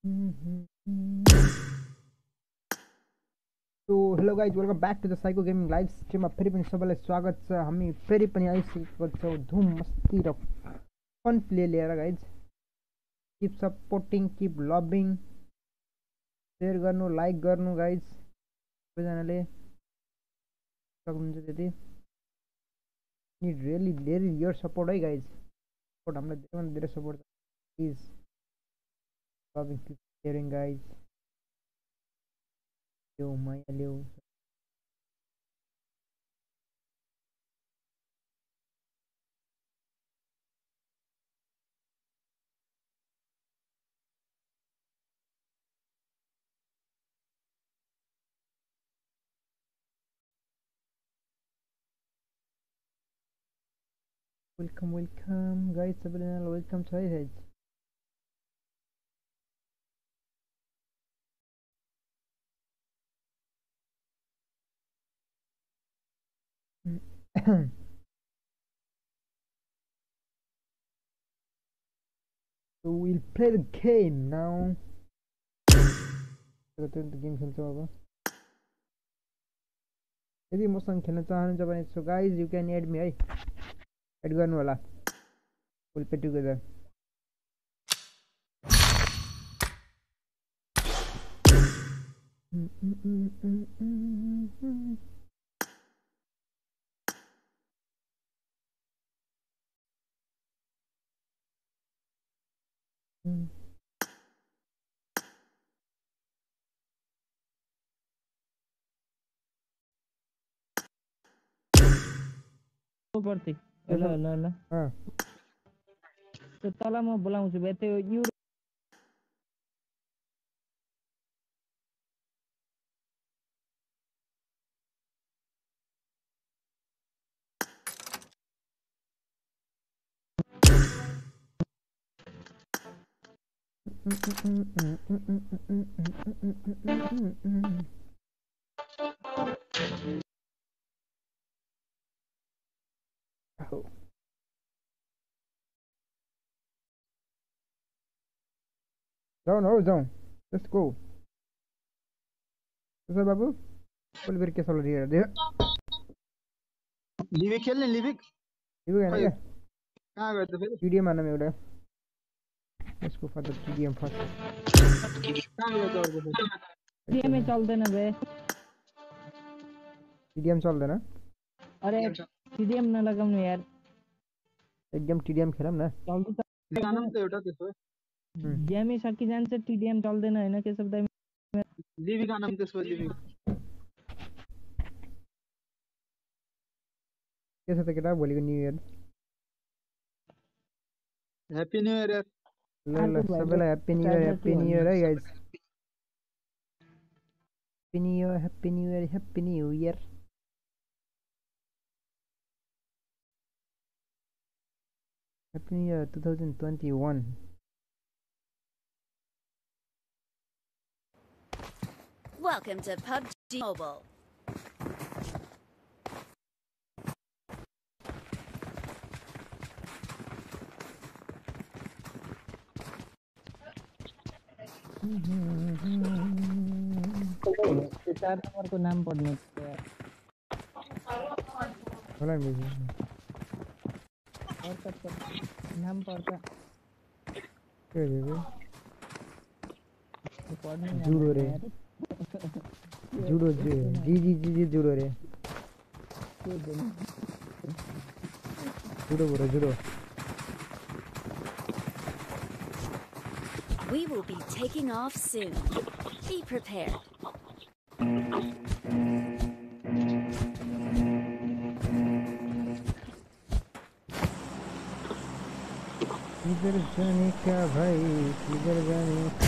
So hello guys, welcome back to the Syco Gaming live stream. फेरि पनि सबैलाई स्वागत छ। हामी फेरि पनि आइसकेको छौँ धुम मस्ती र फन प्ले लिएर guys. Keep supporting, keep loving, share गर्नु, लाइक गर्नु गाइज। सबैजनाले सक्नुहुन्छ त्यति। नीड रियली योर सपोर्ट है गाइज। सपोर्ट हामीलाई धेरैभन्दा धेरै सपोर्ट छ। Please loving, keep sharing guys. ल्याऊ माया ल्याऊ। वेलकम गाइज, सबैजनालाई वेलकम छ है guys. So we'll play the game now. The game खेल्छौँ अब। यदि मसँग खेल्न चाहनुहुन्छ भने so guys you can add me है। एड गर्नु होला। We'll play together. Partik. ल त्यो तल म बोलाउँछु बे त्यो यु जाउँ। Let's go. कसो बाबु? बोल फिर के सोल्डर दिएर दियो। लिभिक खेल्ने लिभिक हैन के? कहाँ गयो त फेरि? टिडिएम हान्नु एउटा। यसको फर्दर टिडिएम फर्स्ट। कहाँ गयो त अर्को फेरि? टिडिएम चल्दैन बे। टिडिएम चल्दैन? अरे टिडिएम नलगाउनु यार। एकदम टिडिएम खेलौँ न। चल्छ त गानम त एउटा त्यसो। गेमै सकि जान्छ टिडिएम चल्दैन हैन के शब्द लिभिक गानम त्यसो लिभिक। के छ त केटा भोलिको new year? Happy new year. ल सबैलाई ह्यापी न्यू इयर है guys. Happy new year, happy new year, happy new year. Happy new year 2021। Welcome to PUBG Mobile. चार नम्बरको नाम पढ्नु होला नि नाम पढ्छ के रे? पढ्नु जुडो रे। जुडो जी जुडो रे। जुडो बोलो जुडो। We will be taking off soon. Be prepared. किधर जाने का भाई, किधर जाने का?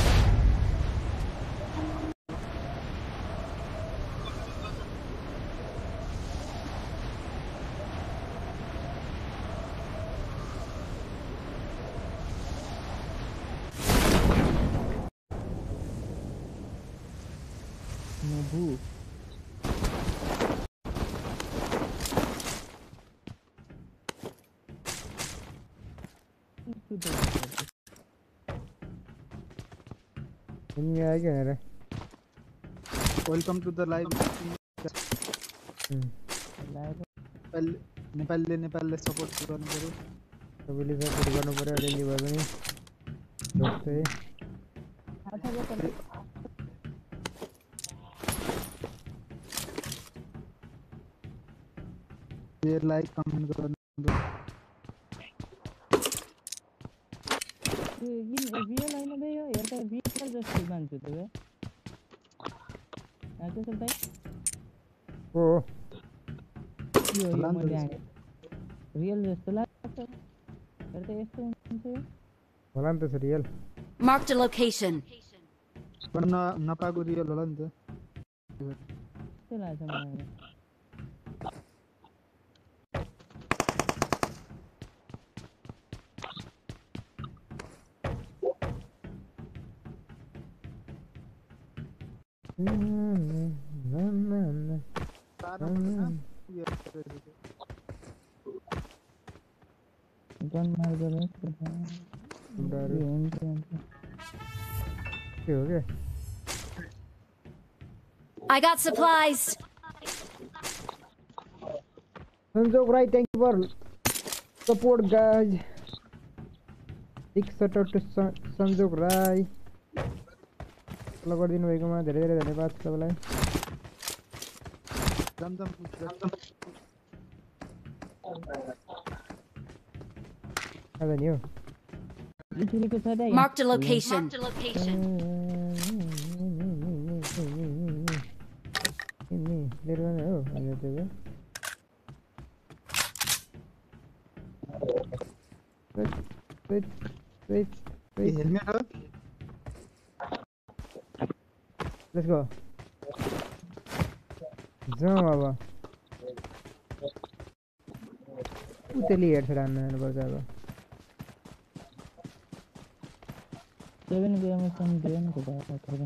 Nobu. Ini aja nih. Welcome to the live नेपालले सपोर्ट गर्नु पर्यो सबैले सपोर्ट गर्नु पर्यो अलिअलि भए पनि जस्तै शेयर लाइक कमेन्ट गर्नु रियल हैन बे यो हेर्दा रियल जस्तो मान्छु त बे आके चल्दै ओ यो मैले आके रियल जस्तो लाग्छ हेर्दा यस्तो हुन्छ होला नि त रियल Marked a location. गर्न नपाएको रियल होला नि त त्यस्तो लाग्छ मलाई गन मार दे के हो के I got supplies. Sanjog Rai, thank you for support guys. Big shout out to Sanjog Rai. लगोड दिनु भएकोमा धेरै धेरै धन्यवाद सबैलाई आदा नि हो Marked a location. नि लिएर न हो अनि त्यो wait हेलमेट हो Let's go. जाऊ अब उतली हेर्छ रान्नु पर्छ अब 7 गेम सम गेम को बात कर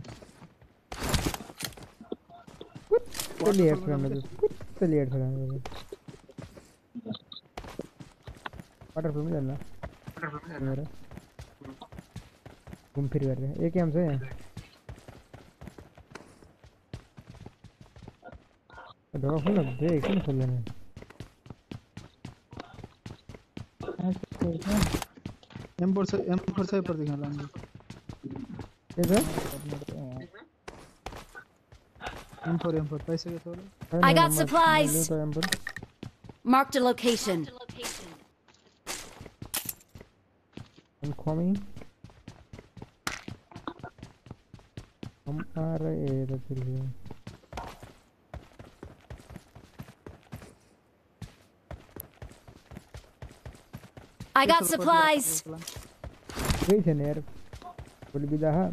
उतली हेर्छ रान्नु उतली हेर्छ रान्नु वाटरफल में जाना मेरा घूम फिर कर रहे एक गेम से ढोका खोल दे किन खोल्दैन M4 चाहिँ पर्दै खाला के छ M4 पाइसक्यो त I got supplies. Marked a location. I'm coming. हम आ रहे हैं फिर I got supplies. गई थे यार बोल बिदा है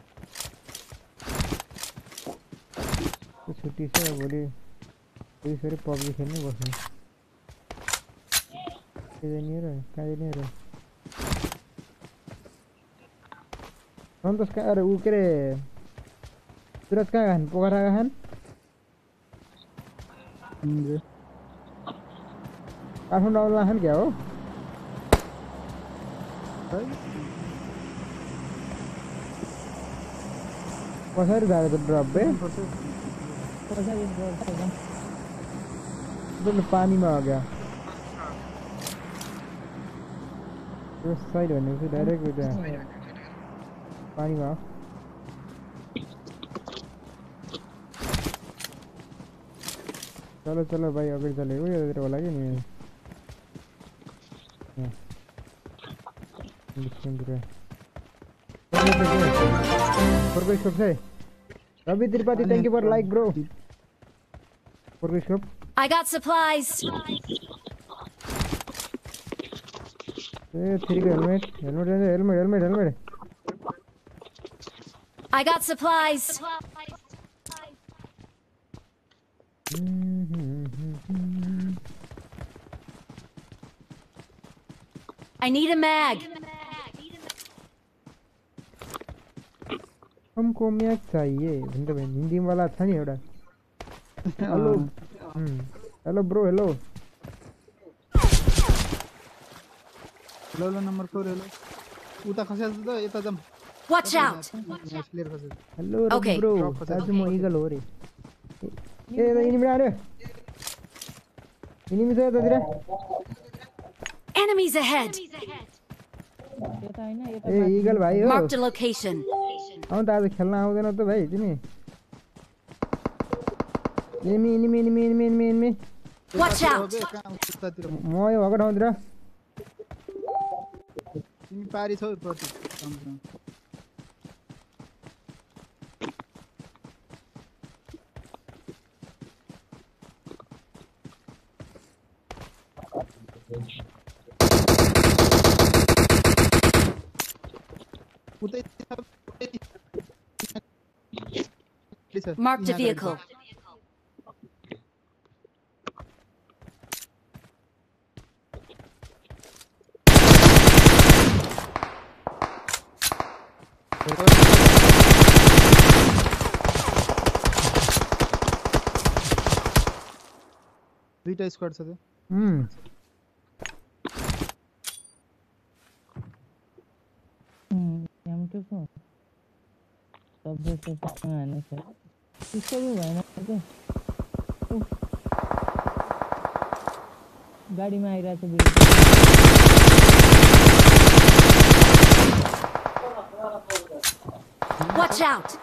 तो छुट्टी से बोली कोई सारे पबजी खेलने बसने कहीं नहीं रहा हम तो उसका अरे वो करे तुरंत का गहन पोखरा गहन काठमाडौँ डाउन गहन क्या हो कसरी जाने तो ड्रप पे तो पानी में आ गया तो साइड होने से डायरेक्ट हो जाए पानी में चलो चलो भाई अगर चले वो इधर वाला क्या नहीं Ravi Tirupati, thank you for like, bro. I got supplies. Helmet. I got supplies. I need a mag. हमको मैग चाहिए हिंदी वाला था नहीं एउटा hello hello bro hello hello number 4 hello उता खसेछ त यता जाम Watch out! क्लियर खसे हेलो Okay. ब्रो आज म इगल हो रे ए इनिमी आयो इनिमी छ यतातिर Enemies ahead! यता हैन यता ए इगल भाइ हो Marked a location. आउँ त आज खेल्न आउँदैन त भाइ तिमी enemy enemy enemy enemy enemy enemy Watch out! कहाँ उतातिर म यो भएको ठाउँतिर तिमी पारी छौ प्रति कमसँग उतै Marked a vehicle. दुईटा स्क्वाड छ त्यो M2 को सबसे कहाँ आने से इसको भी भएन के गाडीमा आइरहेको छ Watch out!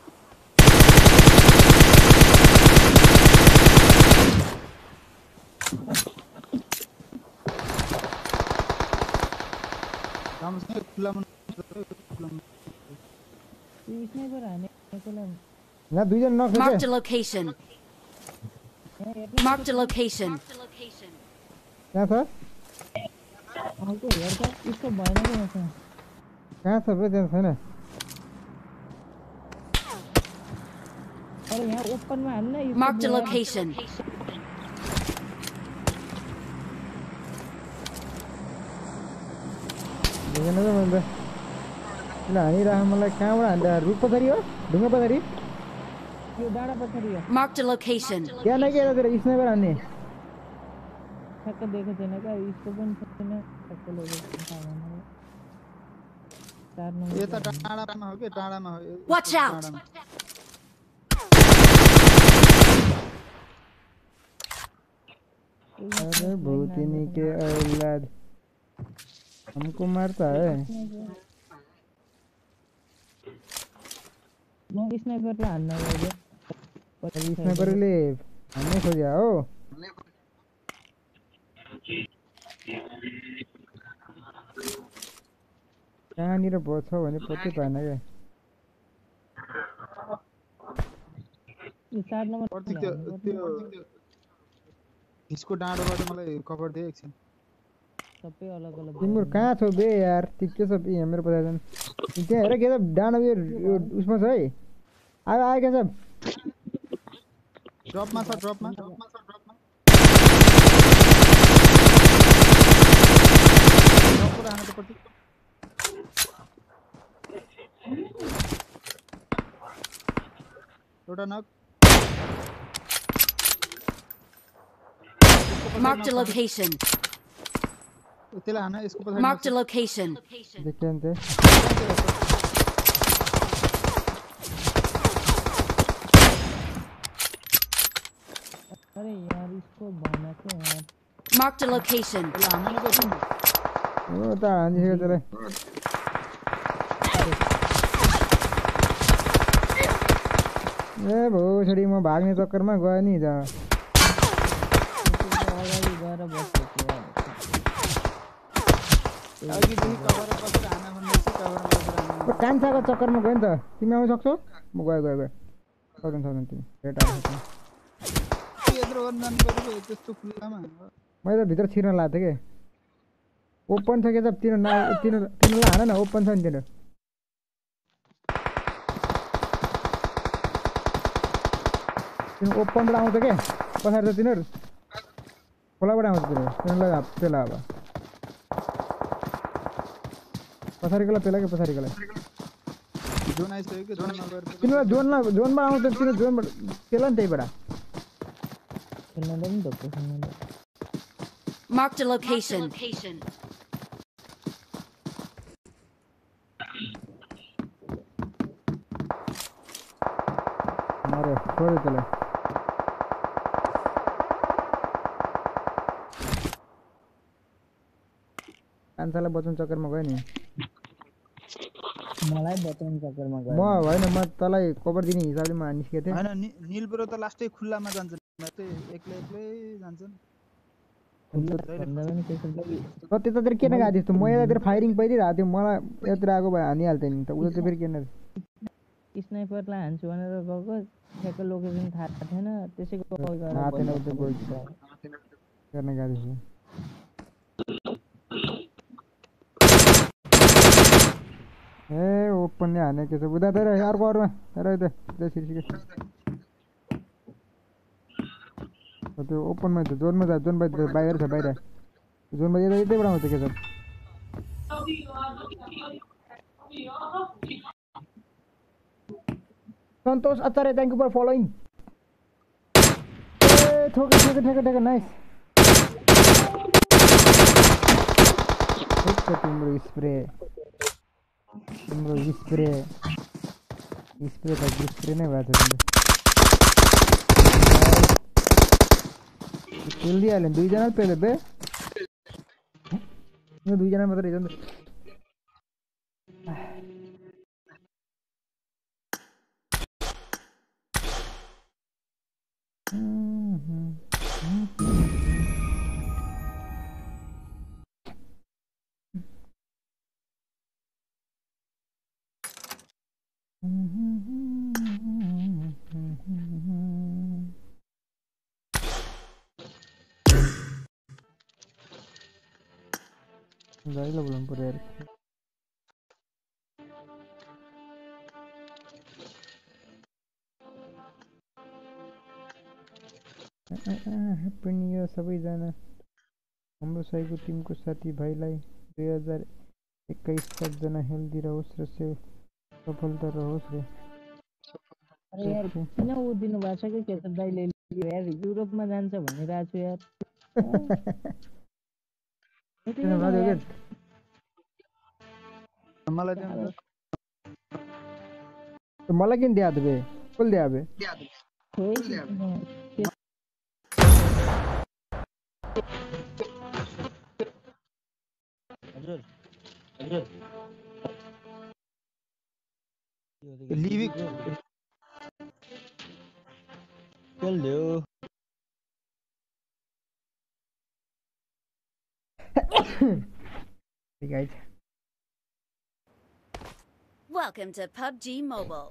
राम्रोसँग खुल्लामा स्नाइपर हानेको ला यहाँ दुईजना नक्छ Marked के a location. Marked a location. कहाँ छ अर्को हेर्दा इसको भएन के मसँग कहाँ छ बे त्यहाँ छैन अरे यहाँ ओपनमा हान्न इसको Marked a location. दुईजना त मैले किन हानिरह मलाई कहाँबाट हान्दा रुख पछाडि हो ढुङ्गा पछाडि यो डाँडा पछाडि हो Marked a location. त्यहाँ नै के यतातिर स्नाइपर हान्ने ठ्याक्क देखेको छैन क्या इसको पनि छैन ठ्याक्क लगेको थाहा भएन 4 नम्बर यता डाँडामा हो के डाँडामा हो Watch out! अरे भूतिनी के औलाद हमको मारता है म स्नाइपरले हान्न गयो स्नाइपरले हान्नै खोज्या हो कहाँनिर बस्छ भने पत्तै पाएन क्या यो 4 नम्बर प्रतीक त्यो हिस्को डाँडोबाट मलाई कभर दे एकछिन सबै अलग अलग तिम्रो कहाँ छौ बे यार ठिक के छ यहाँ मेरो पछाडि त्यहाँ हेर के त डाँडा यो उसमा छ है आयो आयो के छ ड्रपमा छ ड्रपमा ड्रपबाट हानेको प्रतीक एउटा नक Marked a location. त्यसलाई हान यसको पछाडि Marked a location. देख्यो नि त अरे यार इसको भएन के यार Marked a location. त्यसलाई हान न पर्छ हो त हानिसक्यो त्यसलाई ए भोसडी म भाग्ने चक्करमा गयो नि जा अगाडि गएर बसेको यार अघिदेखि कभर बसेर हान भन्दैछ कभर बसेर हान कान्छाको चक्करमा गयो नि त तिमी आउन सक्छौ म गयो गयो गयो सक्दैन सक्दैन तिमी रेट आउँछ यत्रो गर्न जानु पर्यो त्यस्तो खुल्लामा मैले त भित्र छिर्न लाग्थेँ कि ओपन छ के त तिनीहरूलाई हान न ओपन छ नि तिनीहरू ओपनबाट आउँछ के पछाडि त तिनीहरू खोलाबाट आउँछ तिनीहरूलाई पेला अब पछाडिकोलाई पेला के पछाडिकोलाई जोन आइसक्यो कि जोन नगएर तिनीहरूलाई जोनबाट आउँछ तिनीहरू जोनबाट पेला नि त्यहीबाट खेल्न पनि धोको खेल्न Marked a location. छोड्यो त्यसलाई कान्छालाई बचाउन चक्करमा गयो नि मलाई बचाउन चक्करमा गयो म होइन म तँलाई कभर दिने हिसाबले म निस्केको थिएँ हैन नील ब्रो त लास्टै खुल्लामा जान्छ मात्रै एक्लै जान्छन् भन्दा पनि त्यसो त्यतातिर किन गएको थिएँ म यतातिर फायरिङ परिरहेको थियो मलाई यतातिर आएको भए हानिहाल्थेँ नि त उतातिर फेरि किन स्नाइपरलाई हान्छु भनेर गएको ठ्याक्क लोकेसन थाहा थिएन त्यसैको कल गरेर थाहा थिएन उता गयो गर्न गएको थिएँ ए ओपनले हानेको छ उता तर अर्को अरूमा तर त्यो त्यो ओपनमा छ जोनमा छ जोन बाहिर छ बाहिर जोनमा यतैबाट आउँछ के छ Santosh Acharya thank you for following ए ठोके नाइस तिम्रो स्प्रे नै भएको छ तिम्रो खेलिदिइहाल्यो दुईजना पेले बे दुईजना मात्र रहेछ नि गाडीला बोलाउनु पर्यो यार ह्याप्पी न्यू इयर सबैजना हाम्रो साइको टिमको साथीभाइलाई 2021 सबजना हेल्दी रहोस् र सफलता रहोस् रे अरे यार किन उ दिनु भएको छ कि के त दाइले यार युरोपमा जान्छ भनिरहेको छु यार मलाई किन दिया बे कसले दिया बे हजुर लिभिङ चल्यो Hey guys. Welcome to PUBG Mobile.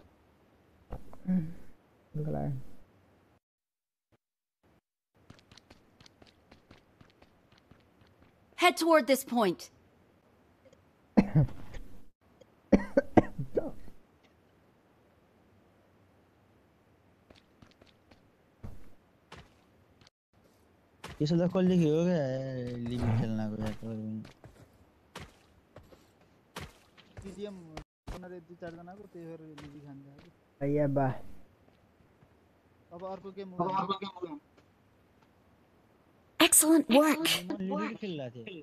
Head toward this point. यसो त कसले खेल्यो क्या लिभिङ खेल्नको यार टिडिएम बनारे 2-4 जनाको त्यही भएर लिभिङ खान्छ आया बा अब अर्को गेम Excellent work. लिभिङ खेल्ला थिए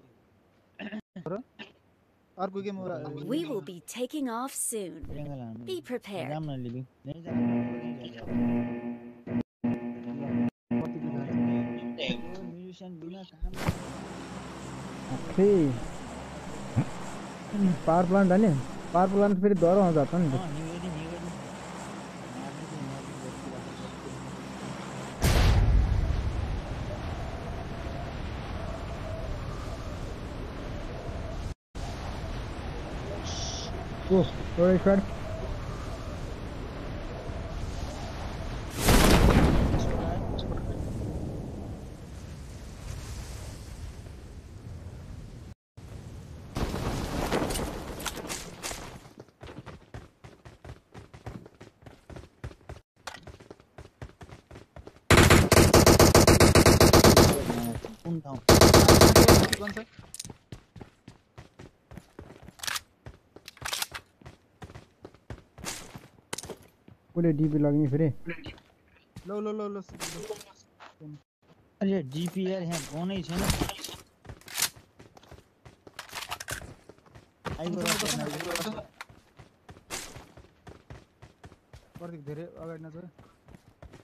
अर्को game We will be taking off soon. Be prepared. जाम न लिभिङ नै जाम पावर प्लांट है पावर प्लांट फिर दौरा हो जाता है थोड़ा स्क्वाड बोले डीपी लगनी फिर लो अरे डीपी यार यहाँ कौन है छैन प्रतीक धेरै अगाडि नछ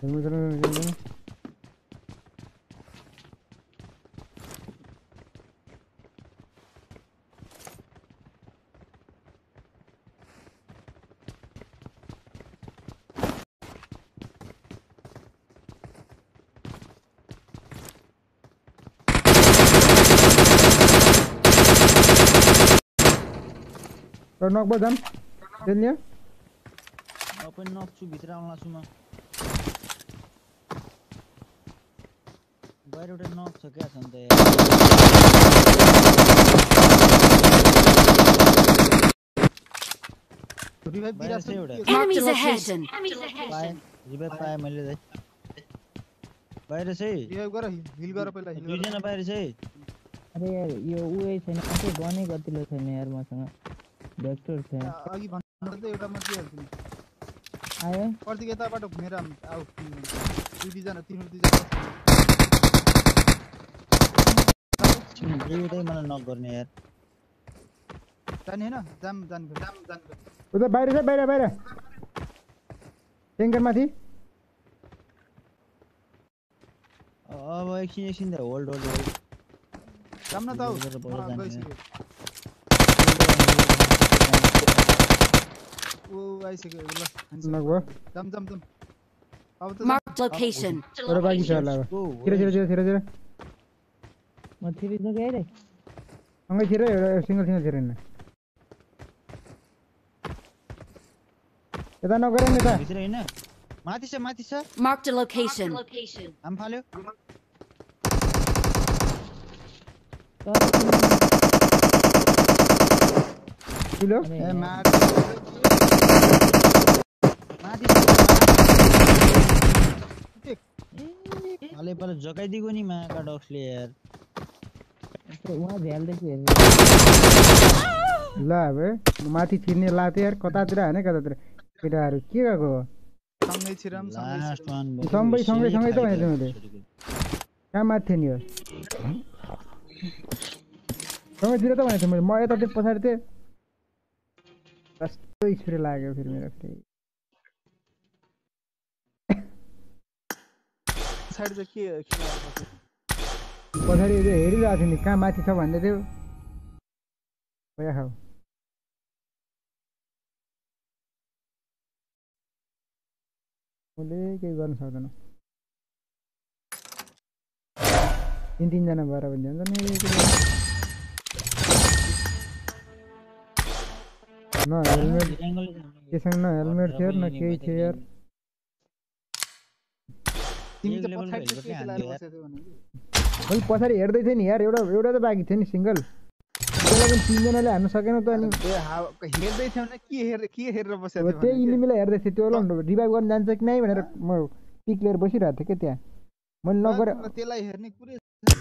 नक बजाम खेल्ने पनि नक्छु भित्र आउन लाग्छु म बाहिर एउटा नक छ क्या छन् त यार रिभाइभ दिइराछ एउटा Enemies ahead. रिभाइभ पाए मैले चाहिँ बाहिर चाहिँ रिभाइभ गर हिल गर पहिला हिल दुईजना बाहिर चाहिँ अरे यार यो उयै छैन के गनै गतिलो छैन यार मसँग भेक्टर छ अघि भन्नु त एउटा मात्रै हाल्छु आयो पर्ति यताबाट घुमेर आउ दुईजना तिम्रो दुईजना मलाई नक गर्ने यार जाने हैन जाम उता बाहिर छ बाहिर ट्याङ्कर माथि अब एकछिन त होल्ड जाम न त आउ गइसक्यो ओ आइसक्यो ल नक भयो जाम अब त Marked location. अरे बाकी छ होला अब छिर म थिरि न गए रे सँगै छिर एउटा सिंगल छिर हैन यता नगरे नि त भित्र हैन माथि छ Marked a location. आम फाल्यो किलो ए मार माथि हाले पहिला जगाइदिएको नि माका डक्सले यार वहाँ झ्याल्दै छु हेर्नु ल अब माथि छिर्ने लाते यार कतातिर हैन कतातिर केटाहरु के गएको हो सँगै छिराम सँगै सँगै त भने मैले कहाँ माथि थियो नि हो सँगै छिर त भनेको मैले म यता त्यो पछाडि थिएँ कस्तो स्प्रे लाग्यो फेरि मेरो फेरि साइड चाहिँ के पछाडि हेरिरहेको थियो नि कहाँ माथि छ भन्दै थियो खाऊ मैले केही गर्न सक्दैन तिनजना भएर पनि जान्छ नि न हेलमेट केसँग न हेलमेट थियो न केही थियो यार मैले पछाडि हेर्दै थिएँ नि यार एउटा त बाँकी थियो नि सिङ्गल त्यसलाई पनि तिनजनाले हान्नु सकेन त अनि हेर्दै थियौ न के हेरेर बसेको थियो त्यही इनिमीलाई हेर्दै थिएँ त्यो रिभाइभ गर्न जान्छ कि नै भनेर म पिक लिएर बसिरहेको थिएँ क्या त्यहाँ मैले नगरे त्यसलाई हेर्ने कुरै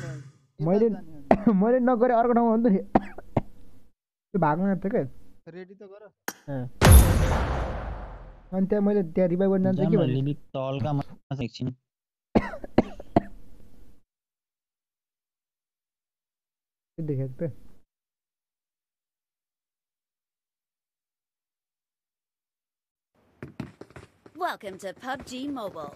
मैले नगरे अर्को ठाउँमा हुन्थ्यो नि त्यो भाग्नु आएको थियो क्या रेडी त गर अनि त्यहाँ मैले त्यहाँ रिभाइभ गर्न जान्छ कि भने देखेको त Welcome to PUBG Mobile.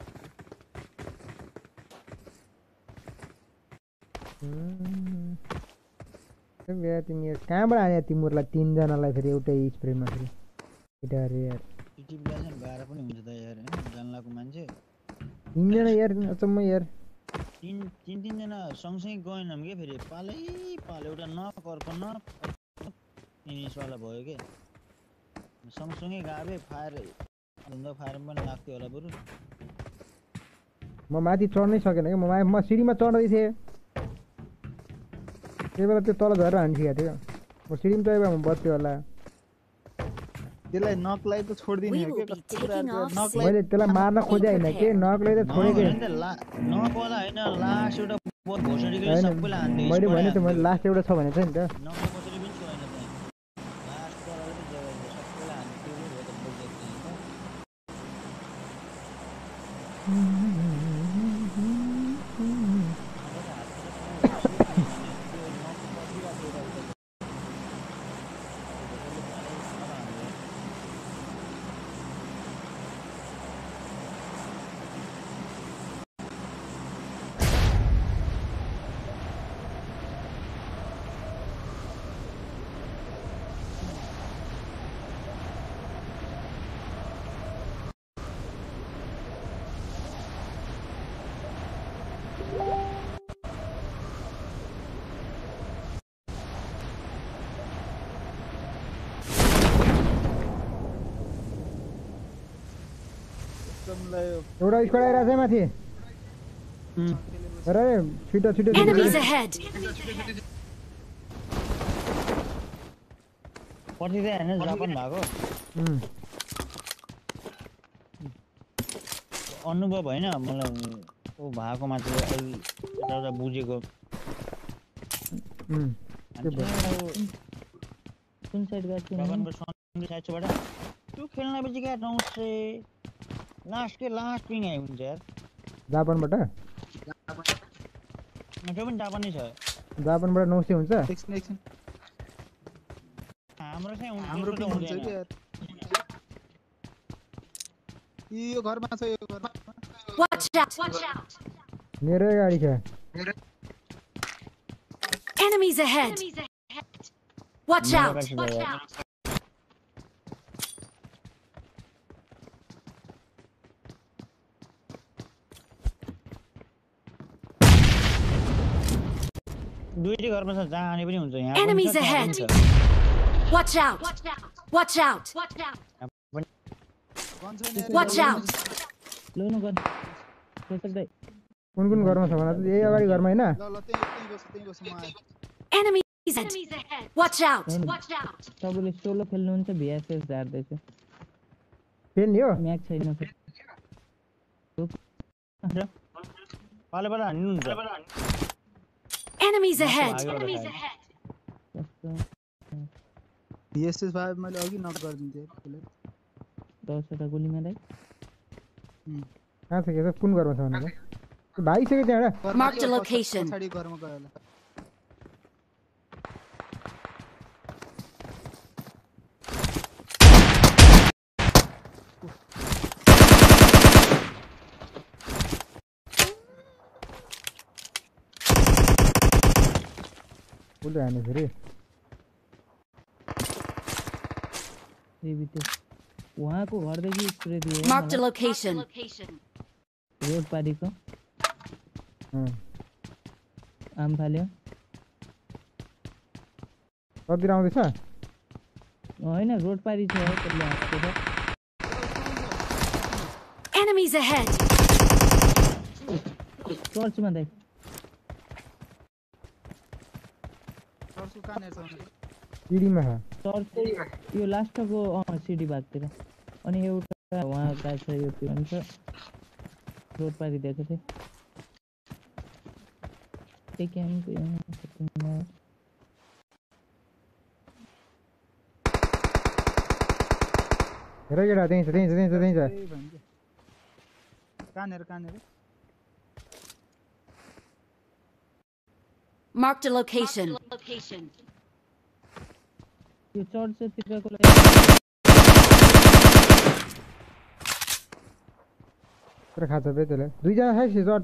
तिमी कहाँबाट आने तिमीहरूलाई तिनजनालाई फेरि एउटै स्प्रेमा फेरि केटाहरू यार गाह्रो पनि हुन्छ त यार हैन जानलाको मान्छे तिनजना यार अचम्म यार तिनजना सँगसँगै गएनौँ के फेरि पालै एउटा नक अर्को नक फिनिसवाला भयो के सँगसँगै गाबे फायर पनि लाग्थ्यो होला बरु म माथि चढ्नै सकेन कि म सिडीमा चढ्दै थिएँ त्यही बेला त्यो तल झरेर हानिसकेको थियो म सिडीमा चढेर म बच्थ्यो होला त्यसलाई नकलाई त छोड्दिने हो के मैले त्यसलाई मार्न खोजे होइन के नकलाई त छोडेको नकवाला हैन लास्ट एउटा घोषणाले सबैलाई हान्दै मैले भने त मैले लास्ट एउटा छ भने चाहिँ नि त नकले कसरी पनि छोएन त्यहाँ लास्ट वाला त जग्गा सबैलाई हान्दै हो त एउटा स्क्वाड आइरहेछ है माथि अरे छिटो छिटो Enemies ahead! पर्थिँदै हैन जापान भएको अनुभव हैन मलाई ओ भएको मात्र अहिले एउटा बुझेको कुन साइड गएको जापानको सन्डे साइडबाट त्यो खेल्नपछि क्या नौसे लास्ट पिङ आइ हुन्छ यार जापानबाट त्यो पनि जापानै छ जापानबाट 900 हुन्छ एकछिन हाम्रो चाहिँ हाम्रो पिङ हुन्छ कि यार यो घरमा छ यो घरमा Watch out! मेरो गाडी छ Enemies ahead! Watch out! दुईटै घरमा छ जहाँ आने पनि हुन्छ यहाँ Enemies ahead! Watch out! Watch out! Watch out! लो न गन त्यसै कुन कुन घरमा छ भन त यही अगाडि घरमा हैन ल त्यही बस म आए Enemies ahead! Watch out! सबैले सोलो खेल्नुहुन्छ भिएसएस झार्दै छ फेल्ने हो म्याच छैन पाले हान्नु हुन्छ Enemies ahead! भिएसएस भाइ मैले अघि नक गर्दिन्थे 10 वटा गोलीमा दाइ कहाँ छ के कुन घरमा छ भनेको भाइ छ के त्यहाँ Mark the location. पछाडी घरमा गयो होला बोल्दै हाने फेरि उहाँको घरदेखि स्प्रे दियो Mark the location. रोड पारीको आम फाल्यो कति आउँदैछ हैन रोड पारी छ त्यसले हातेको छ Enemies ahead! चर्चमा दाइ सरसु कानेर छ सिडीमा छ चर्च यो लास्टको सिडी भागतिर अनि एउटा वहाँ गएको छ यो के भन्छ रोड पारी दिएको थिएँ त्यही क्याम्प हेर केटा त्यही छ कानेर Mark the location. यो चर्चतिरको पुरा खान्छ बे त्यसले दुईजना छ जट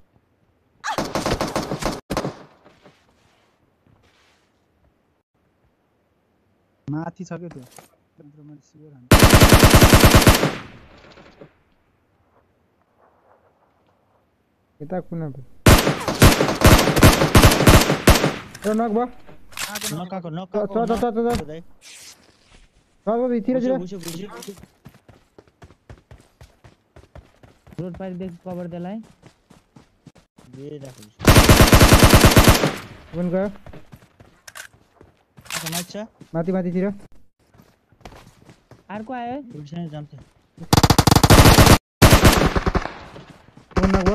माथि छ के त्यो मैले सियर हान्छु यता कुन यो नक भयो नकाको तिर रोड पारीदेखि कभर देलाई कुन गयो माथितिर अर्को आयो जान्छ कुन नक भयो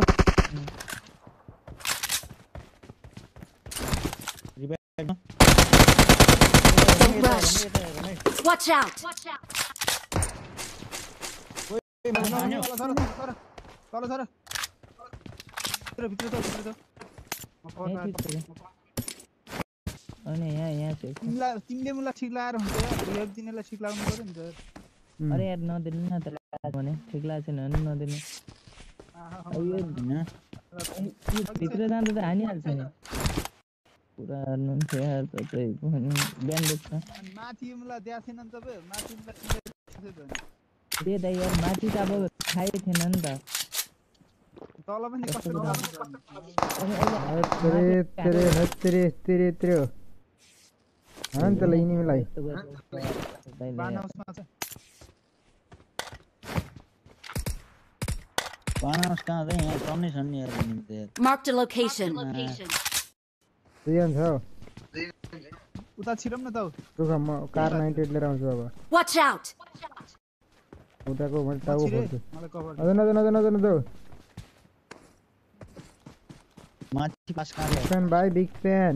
Rush! Watch out! तल सर भित्र अनि यहाँ तिमीले मलाई ठिक लगाएर हुन्छ यार दिनेलाई ठिक लाग्नु पर्यो नि त अरे यार नदिनु न त भने ठिक लाग्छ नि नदिनु भित्र जाँदा त हानिहाल्छ नि पुरा हुनुहुन्छ यार तपाईँ बिहान देख्छ माथि मलाई दिएको थिएन नि तपाईँ माथि त्यही त यार माथि त अब खाइ थिएन नि त तल पनि कस्तो तेरे हान्तलाई इनिमीलाई बानास कहाँ चाहिँ यहाँ टन्नै छन् नि यार निम्ति यार Marked a location. रियन छ उता छिरम न त रुख म कार 98 लिएर आउँछु अब Watch out! उताको म टाउ खोल्छु मलाई कभर नजर माथि पास कहाँ फैन भाइ बिग फैन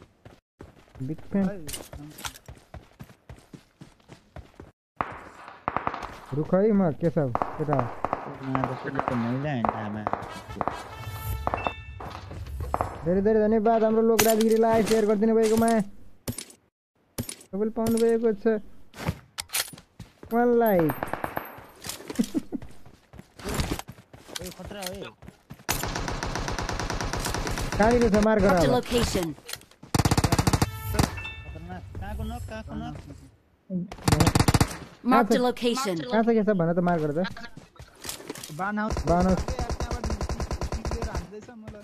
रुख है म के छ केटा धेरै धेरै धन्यवाद हाम्रो लोक राजगिरीलाई सेयर गरिदिनु भएकोमा सबैले पाउनु भएको छ 1 लाइक खतरा हो कहाँनिर छ मार गर Marked a location. कहाँको नक Marked a location. कहाँ छ के छ भन त मार गर त बान हाउस बानस लिएर हान्दैछ मलाई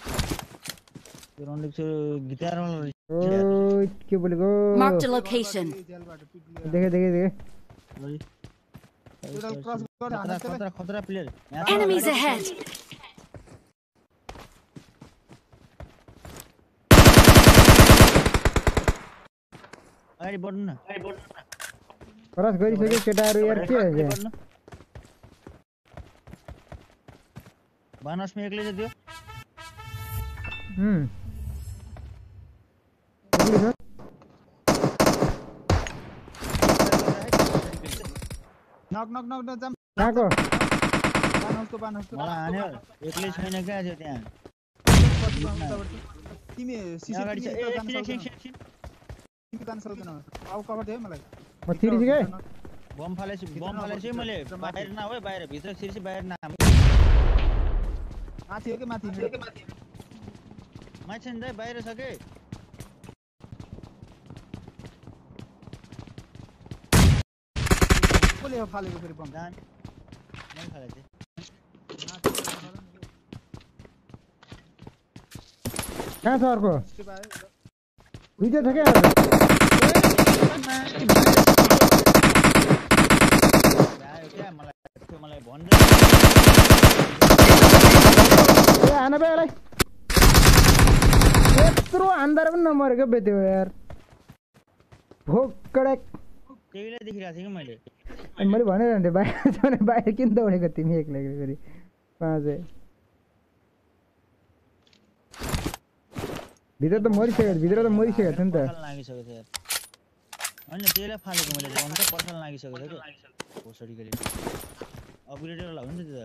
गिटारमा ओ के बोलेको Marked a location. जेलबाट पिक लिएर देखे एउटा क्रस गर्दा हान्दै खतरा खतरा प्लेयर Enemies ahead. अगाडि बढ्नु न क्रस गरिसक्यो केटाहरू यार के हो बानसमा एक्लै छ त्यो नक जाम कहाँको बान हाउसको मलाई हान्यो एक्लै छैन क्या थियो त्यहाँ तिमी अगाडि छ जान सक्दैन आउ कभर दे मलाई म तिर्छु के बम फालेछु मैले बाहिर न हो बाहिर भित्र सिर्सी बाहिर न माथि हो के माथि माथि नि दाइ बाहिर छ के कसले हो फालेको फेरि बम जान मैले फालेछु कहाँ छ अर्को दुईटा छ क्या मलाई भन्दै ए आना बे यसलाई यत्रो हान्दार पनि नमरेको बेत्यो यार भोकडे टिभीले देखिरहेको थिएँ कि मैले मैले भनेर थिएँ बाहिर किन दौडेको तिमी एक्लै फेरि 5 भित्र त मरिसकेको थियो नि त लागिसकेको थियो होइन त्यसलाई फालेको मैले अन्त पर्सल लागिसकेको थियो कि भोसडीको अपग्रेडेड होला हुन्छ त्यो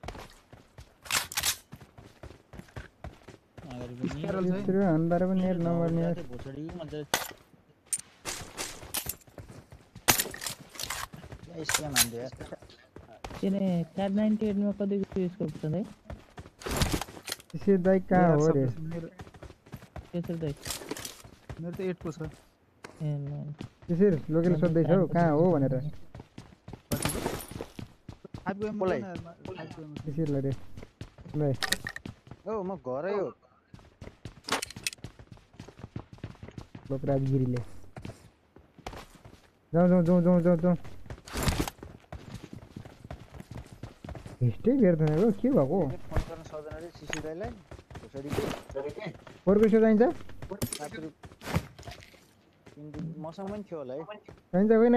यत्रो हान्दार पनि यार नमर्ने यार भोसडीको मध्य स्क्याम हान्थ्यो यार किने कार 98 मा कतिको स्कोप छ है त्यसै दाइ कहाँ हो रे त्यसो दाइ मेरो त 8 को छ ए ल त्यसै लोकल सोध्दै छौ कहाँ हो भनेर 5 को बोलाइ त्यसै ल रे ल ओ म घरै हो लोकराजगिरीले जाउँ हिस्ट्री भेट्दैन हो के भएको फोन गर्न सक्दैन रे सिसी दाइलाई भोसडीको पोरको सो चाहिन्छ मसँग पनि थियो होला है चाहिन्छ होइन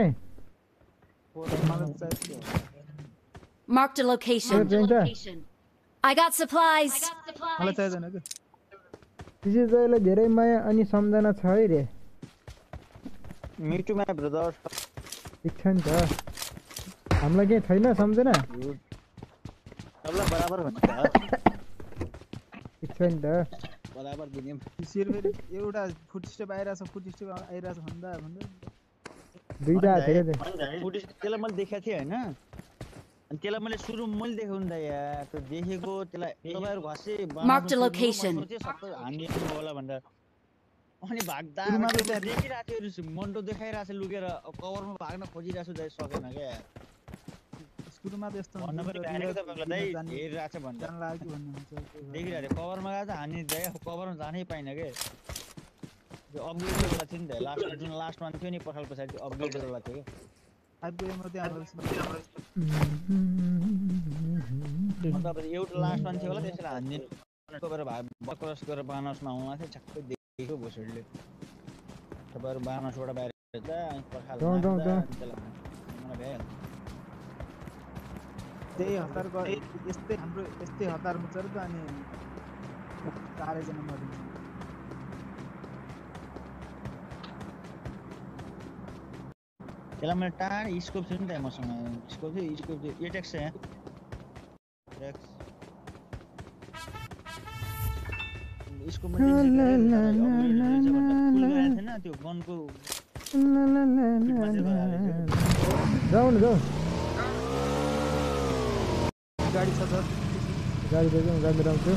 Marked a location. I got supplies. मलाई चाहिदैन के त्यसै दाइलाई धेरै माया अनि सम्झना छ है रे मिटु माई ब्रदर ठिक छ नि त हामीलाई केही छैन सम्झना सबलाई बराबर भन्छ ठिक छ नि त बराबर दिने सिर फेरि एउटा फुट स्टेप आइरहेछ भन्दा दुईटा धेरै त्यसलाई मैले देखाएको थिएँ होइन अनि त्यसलाई मैले सुरु मैले देखेको नि त यार त्यो देखेको त्यसलाई तपाईँहरू घसे Marked a location. सबै हानिदिनु होला भनेर अनि भाग्दा देखिरहेको थियो मन्टो देखाइरहेको छ लुकेर कभरमा भाग्न खोजिरहेको छु सकेन क्या सुरुमा त यस्तो भन्न पनि भ्यानेको तपाईँहरूलाई हेरिरहेको छ भनेर जान लाग्यो भन्नुहुन्छ देखिरहेको थियो कभरमा गएको त हानि कभरमा जानै पाइनँ क्या त्यो अपग्रेडवाला थियो नि त लास्ट जुन लास्ट वान थियो नि पठाल पछाडि त्यो अपग्रेडवाला थियो क्या 5 को म त्यहाँ मतलब एउटा लास्ट मान्छे होला त्यसले हान्दिनु तपाईहरु क्रस गरेर बानसमा आउनु थियो छक्कै देखेको भोसडले तपाईहरु बानसबाट बाहिर जा अनि पर्खाल मार्दा मलाई भ्याइहाल्छ त्यही हतार यस्तै हाम्रो यस्तै हतार मुचर त अनि 4 जना मरिन्छ त्यसलाई मैले टाढा स्कोप थियो नि त मसँग स्कोप थियो 8x छ यहाँ स्कोप मैले फुल गरेको थिएन त्यो गनको जाऊ न जाऊ गाडी छ सर गाडी देख्नु गाडी आउँछु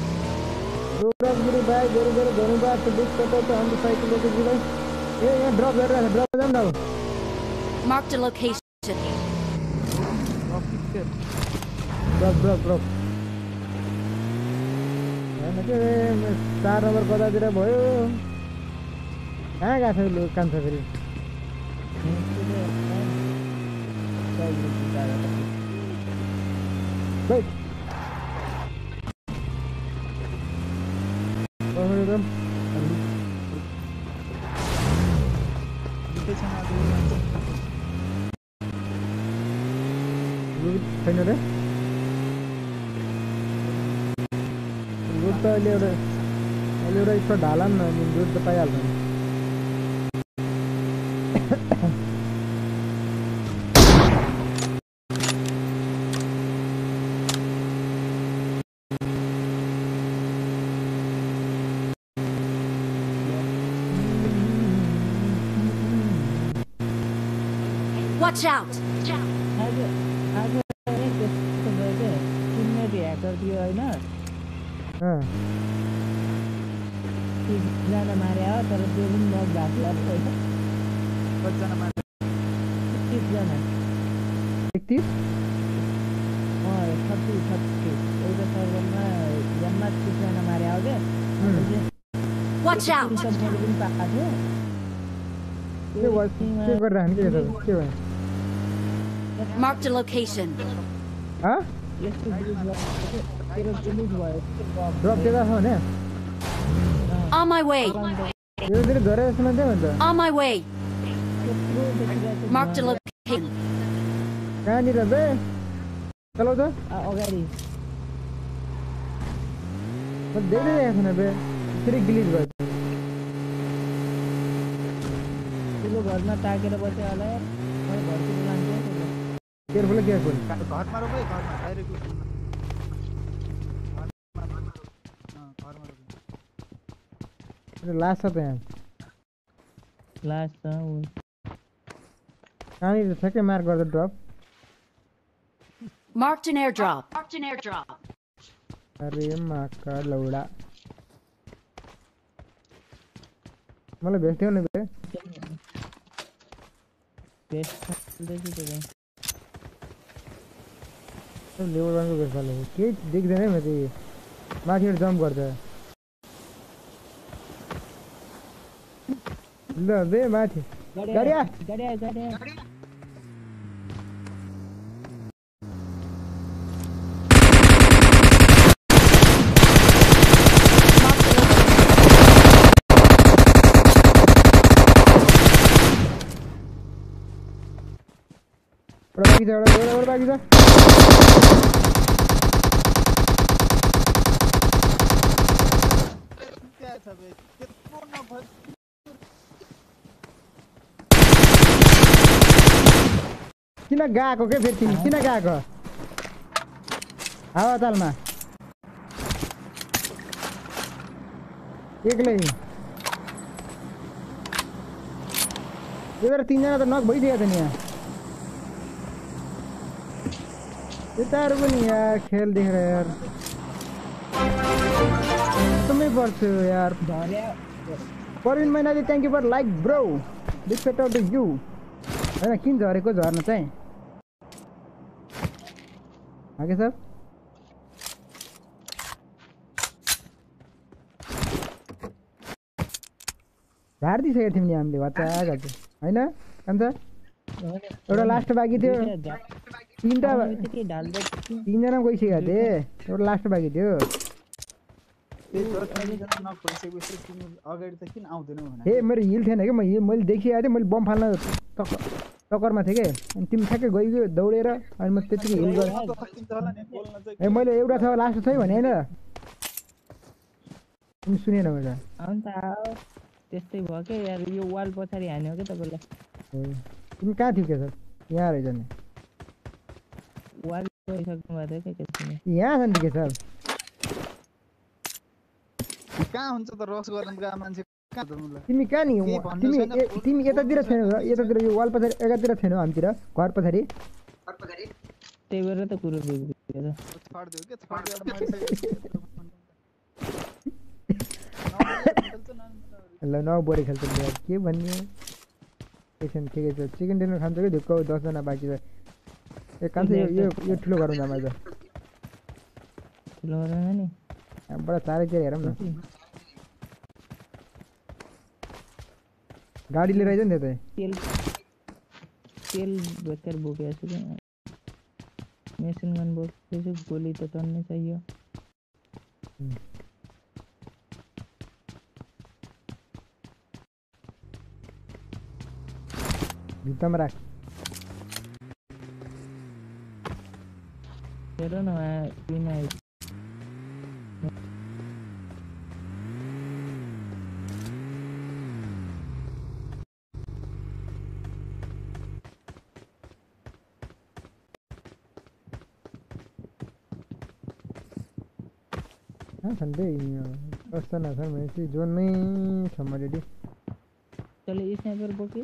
गुरु भाइ गुरु धन्यवाद बिग पटो त हाम्रो साइकल लेके जुलै ए यहाँ ड्रप गरेर ड्रप जाम न Marked a location. ड्रप हैन के 4 नम्बर कतातिर भयो कहाँ गएको छ लोक कान्छ फेरि बैठ छैन रे रुट त अहिले एउटा यसो ढाला न रुट त पाइहाल्छ नि Watch out! जना मारे हो तर त्यो पनि नक भएको छैन कतिजना मारे 30 जना 31 एउटा सर्भरमा जम्मा 30 जना मारे हो के Watch out! पनि पाएको थियो के गरिरहनु के भयो Marked a location. हाँ यस्तो डिलिट भयो ड्रप दिएको छ भने On my way. यो धेरै गरे जस्तो मान्छे भन्छ On my way. Marked a location. कहाँनिर बे चलाउँछ अगाडि म धेरै देखेको छैन बे फेरि डिलिट भयो ठुलो घरमा ताकेर बस्यो होला घरतिर लान्छ केयरफुल घरमा रोकै घरमा डाइरेक्ट लास्ट छ त यहाँ लास्ट छ कहाँनिर छ के मार्क गर्दा ड्रप Marked an airdrop. अरे माका लौडा मलाई भेट्थ्यौ नि बे लेभल 1 को भेट्छ ल के देख्दैन है मैले माथिबाट जम्प गर्छ ल बे माथि गाडी आ बाकी जा और बाकी जा क्या छ बे त्यत्रो नभए किन गएको के फेरि तिमी किन गएको हावा तालमा एक्लै यो 3 जना त नक भइदिएको छ नि यहाँ यताहरु पनि यार खेल देखेर यार एकदमै पर्छ यार Parvin Mainali thank you for like bro big set out to you हैन किन झरेको झर्न चाहिँ आगे सर झार्दी सके तिमीले हामीले वाचा गर्छ हैन कान्छ एउटा लास्ट बाँकी थियो तीनटा बित्तिकै ढाल्दै तीनजना गइसकेको थिए एउटा लास्ट बाँकी थियो त्यही तर तिनजना नक भइसकेपछि तिमी अगाडि त किन आउँदैनौ भने ए मेरो हिल थिएन क्या मैले देखिरहेको थिएँ मैले बम फाल्न टक्करमा थिएँ कि अनि तिमी ठ्याक्कै गइगयो दौडेर अनि म त्यतिकै हिल गरेँ सकिन्छ होला नि बोल्न चाहिँ ए मैले एउटा छ लास्ट छ भने होइन तिमी सुनेन मैले अन्त त्यस्तै भयो के यार यो वाल पछाडि हान्यो के तपाईलाई तिमी कहाँ थियौ के सर यहाँ रहेछ नि वाल गइसक्नु भएको थियो के त्यसमा यहाँ छ नि के सर कहाँ हुन्छ त रस गर्न गएको मान्छे कहाँ त मलाई तिमी कहाँ नि तिमी यतातिर छैनौ र यतातिर यो वाल पछाडि एकातिर छैनौ हामीतिर घर पछाडि त्यही भएर त कुरो बिग्रियो त छाड्दियो के छाड्दियो ल नौ बोरी खेल्छ के भन्ने एकछिन ठिकै छ चिकन डिनर खान्छ कि ढुक्क 10 जना बाँकी छ ए काम चाहिँ यो ठुलो गरौँ न मैले ठुलो गरौँ नि बडा चारैतिर हेरौँ न गाडी लिएर आइज नि त्यतै तेल बेकार बोकेको छु कि मेसिन गन बोकेको छु गोली त टन्नै चाहियो भित्तामा राख हेर न किन ठन्डै कस्तो नछ भनेपछि जोनमै छ म रेडी चले स्नाइपर बोके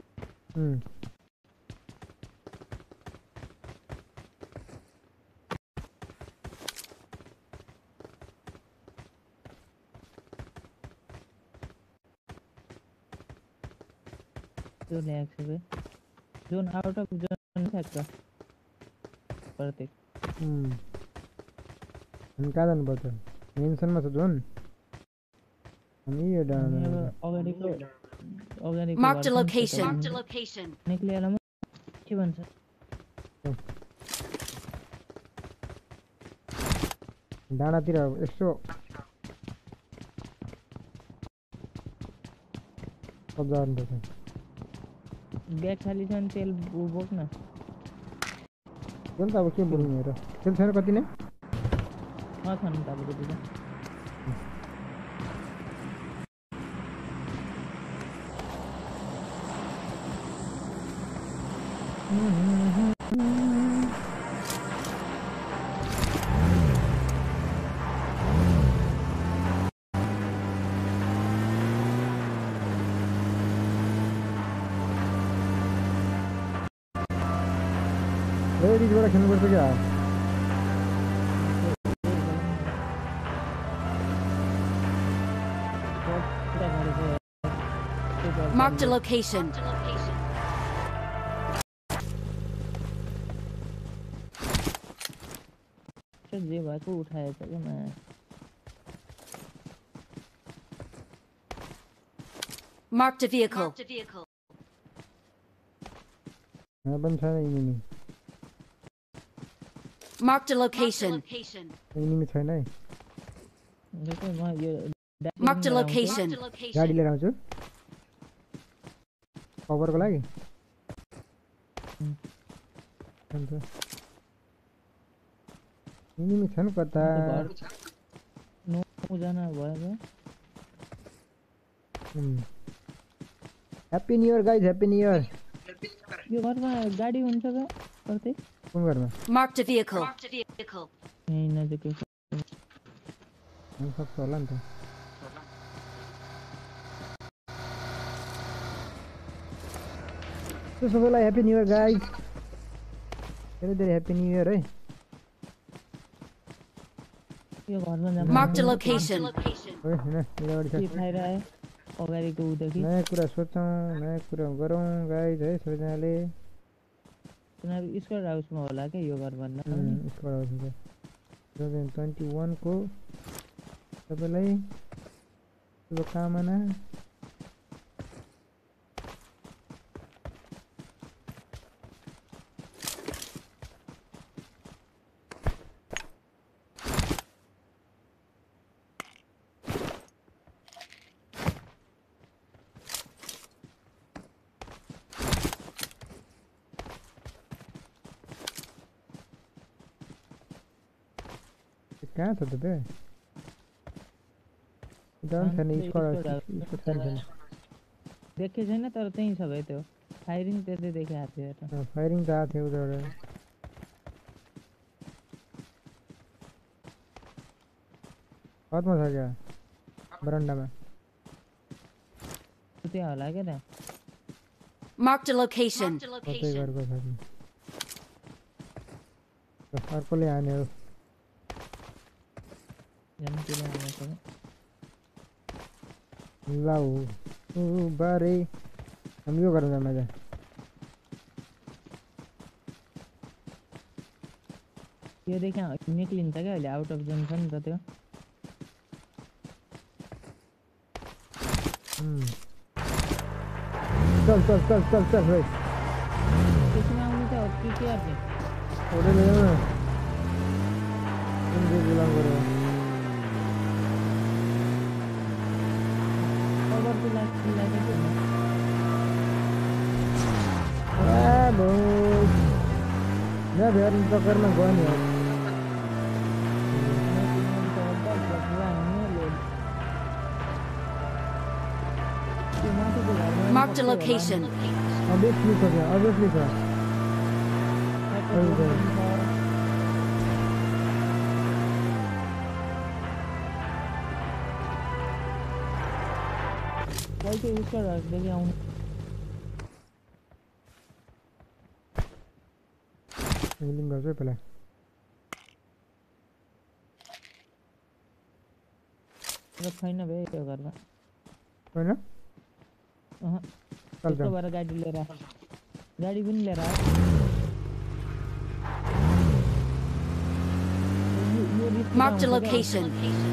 जोन ल्याएको छ जोन आउट अफ जोन सक्छ प्रत्येक अनि कहाँ जानुपर्छ मेन्सनमा छ जोन हामी यो अगाडि Marked a location. निक्लिएर के भन्छ डाँडातिर यसो कब्जा गर्नुपर्छ ब्याग खाली छ भने तेल बोक्न तेल त अब के बोल्नु हेर तेल छैन कति नै छ नि तपाईँको दिदी रेडीबाट खेल्नुपर्छ क्या Marked a location. जे भएको उठाएछ क्या म Marked a vehicle. यहाँ पनि छैन enemy Marked a location. Enemy छैन है म यो Marked a location. गाडी लिएर आउँछु कभरको लागि इनिमी छन् कता जना भयो happy new year guys happy new year यो घरमा गाडी हुन्छ त प्रत्येक कुन घरमा Marked a vehicle. यही नजिकै हुन सक्छ होला नि त सबैलाई ह्याप्पी न्यू इयर गाइज धेरै धेरै ह्याप्पी न्यू इयर है यो घरमा जाम Marked a location. ओए हैन मिलावडी छ के खाइरहे अगाडिको उदेखि नयाँ कुरा सोचौँ नयाँ कुरा गरौँ गाइज है सबैजनाले तिनीहरू स्क्वाड हाउसमा होला क्या यो घर भन्दा स्क्वाड हाउस 2021 को सबैलाई शुभकामना कहाँ छ त बे जान छैन स्कोर छैन देखे छैन तर त्यही छ भाइ त्यो फायरिङ त्यतै देखाएको थियो हेर फायरिङ त आएको थियो उताबाट हातमा छ क्या बरन्डामा त्यहाँ होला के त्यहाँ Marked a location. कतै गरेको छ कि अर्कोले हान्यो जानु किन आएको छ लाउ बारे हामी यो गरौँ न मजा यो देखा निक्लिन्छ क्या अहिले आउट अफ जोन छ नि त त्यो चल चल चल चल चल भाइ त्यसमा आउनु त के गर्ने ओडे ले ना तुम जो बिलोंग करो कवर तो लाइक के बोस मैं भेड़ चक्कर में गया नहीं Marked a location. obviously sir Quay cái Uber rồi để nhau healing गर्छु पहिला र छैन बे यो घरमा हैन चल त्यसको भएर गाडी लिएर गाडी पनि लिएर Marked a location.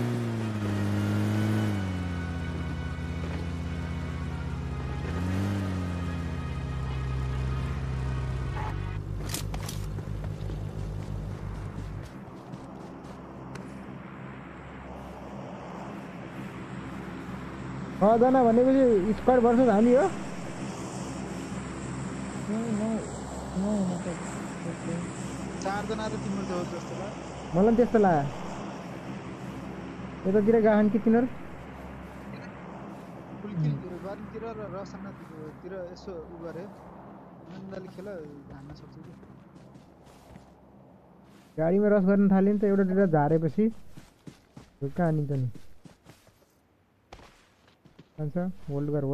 जना भनेपछि स्क्वाड भर्सेस हामी हो चारजना त तिम्रो जाऊ जस्तो लाग्यो मलाई पनि त्यस्तो लाग्यो यतातिर गाहन कि तिनीहरू फुलकिलतिर गर्नतिर र रसनातिर यसो उ गरे नन्दले खेल हान्न सक्छ कि गाडीमा रस गर्न थाल्यो नि त एउटा दुईटा झारेपछि ढुक्क हानिन्छ नि भन्छ होल्ड गर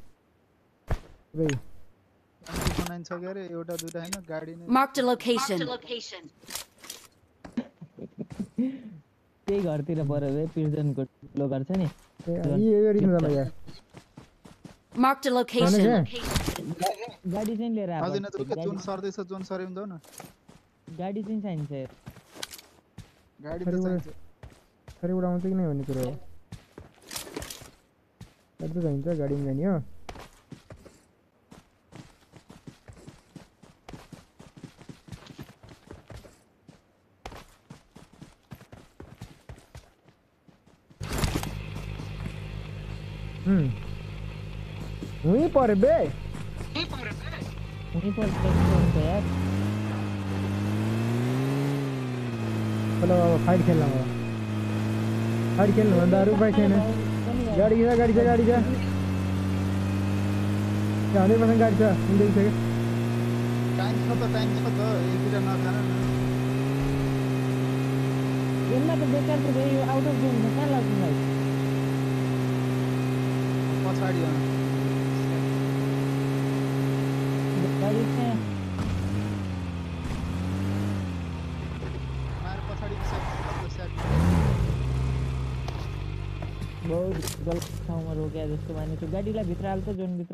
बनाइन्छ के अरे एउटा दुईटा हैन गाडी नै Marked a location. त्यही घरतिर परे बे पिर्जनको लो घर छ नि यो रिनु जम्मा यार Marked a location. गाडी चाहिँ लिएर आएको हजुर न के जोन सर्दैछ जोन सर्यौं जाऊ न गाडी चाहिँ चाहिन्छ गाडी त चाहिन्छ खरै उडाउँछ कि नै भन्ने कुरो हो गाडी त चाहिन्छ गाडीमा जाने हो वहीं पर बे वहीं पर यार चलो फाइट खेलना होगा फाइट खेलना होगा दारू फाइट खेलना गाड़ी जा 100% गाड़ी छ 100% गाडी छ टाइम छ त एकदिन नखान यसमा त बेकार छ बे यो आउट अफ जोन कहाँ लाग्छ भाइ पछाडी हो गाडी चाहिँ मार पछाडी बहुत गलत ठाउँमा रोक्या जस्तो मानेछु गाडीलाई भित्र हाल्छ जोन भित्र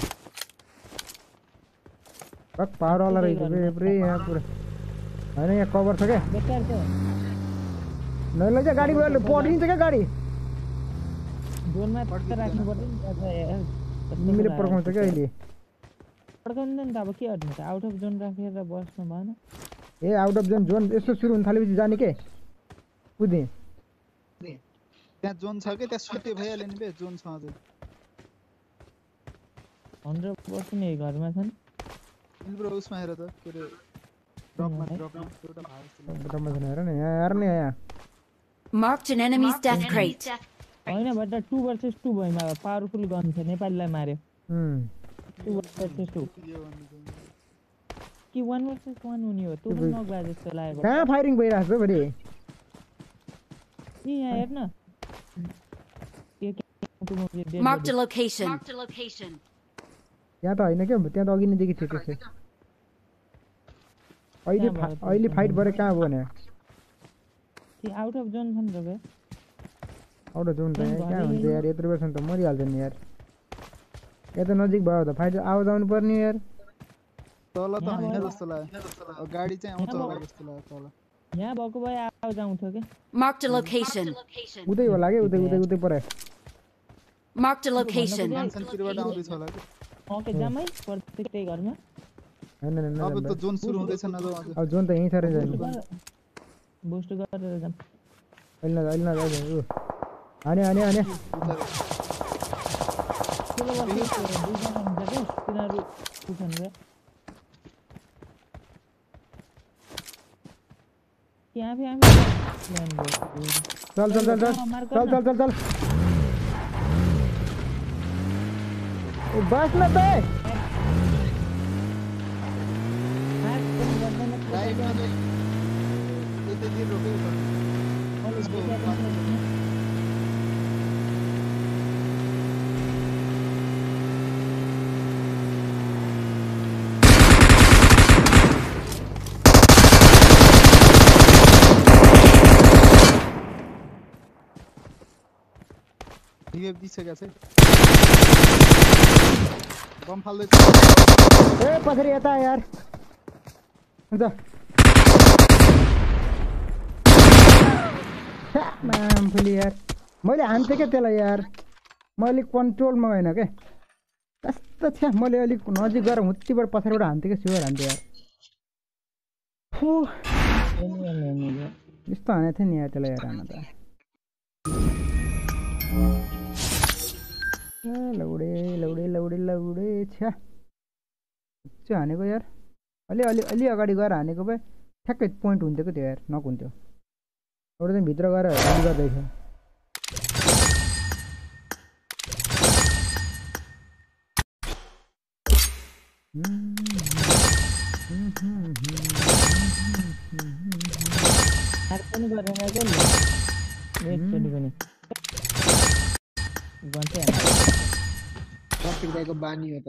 बक पावर वाला रहेछ बे यहाँ पुरा हैन यहाँ कभर छ के बेकार छ नलैजा गाडी पडिन्छ के गाडी जोनमा पक्का राख्नु पर्दैन नि मिले पर्खाउँछ के अहिले पड्काउँदैन त अब के गर्नु त आउट अफ जोन राखेर बस्नु भएन ए आउट अफ जोन यस्तो सुरु हुन थालेपछि जाने के कुदे त्यहाँ जोन छ के त्यहाँ सुते भइहाल्यो नि बे जोन छ अझै 100% यही घरमा छन् तिम्रो उसमा हेर त के रे ड्रपमा एउटा भाग ड्रपमा छैन हेर न यहाँ Marked an enemy's death crate. हैन बट 2 versus 2 भइमा पावरफुल गन छ नेपालीलाई मार्यो 2 versus 2 कि 1 versus 1 हुने हो त्यो पनि नक बाजे जस्तो लाग्यो कहाँ फायरिङ भइराछ बडे नि यहाँ हेर्न Marked a location. यहाँ त हैन के त्यहाँ त अघि नै देखि थियो त्यसै अहिले फाइट भरे कहाँ हो भने कि आउट अफ जोन छन् र आउट अफ जोन त कहाँ हुन्छ यार यत्रो बेरसम्म त मरिहाल्छ नि यार यहाँ त नजिक भयो त फाइट आवाज आउनु पर्ने यार तल त हैन जस्तो लाग्यो गाडी चाहिँ आउँछ होला जस्तो लाग्यो तल यहाँ भएको भए आवाज आउँथ्यो के Marked a location. उतै होला के उतै परे Marked a location. मान्छेतिरबाट आउँदैछ होला के ओके जामै प्रत्येक घरमा हैन अब त जोन सुरु हुँदैछ न अब जोन त यही छ रे जानु बुस्ट गरेर जाम अहिले न जाऊ हाने चल बस न बे रिवाइभ दिइसकेको छ बम फाल्दै ए पछाडि यता यार हुन्छ नाम फुली यार मैले हान्थे के त्यसलाई यार मैले कन्ट्रोलमा गएन के कस्तो छ मैले अलिक नजिक गएर हुत्तीबाट पछाडिबाट हान्थे के सिवर हान्थे यार यस्तो हानेको थिएँ नि यार त्यसलाई यार हान त लौडे छ्या चाहिँ हानेको यार अलि अगाडि गएर हानेको भए ठ्याक्कै पोइन्ट हुन्थ्यो कि त्यो यार नक हुन्थ्यो एउटा चाहिँ भित्र गएर रन गर्दैछ ट्राफिक दाइको बानी हो त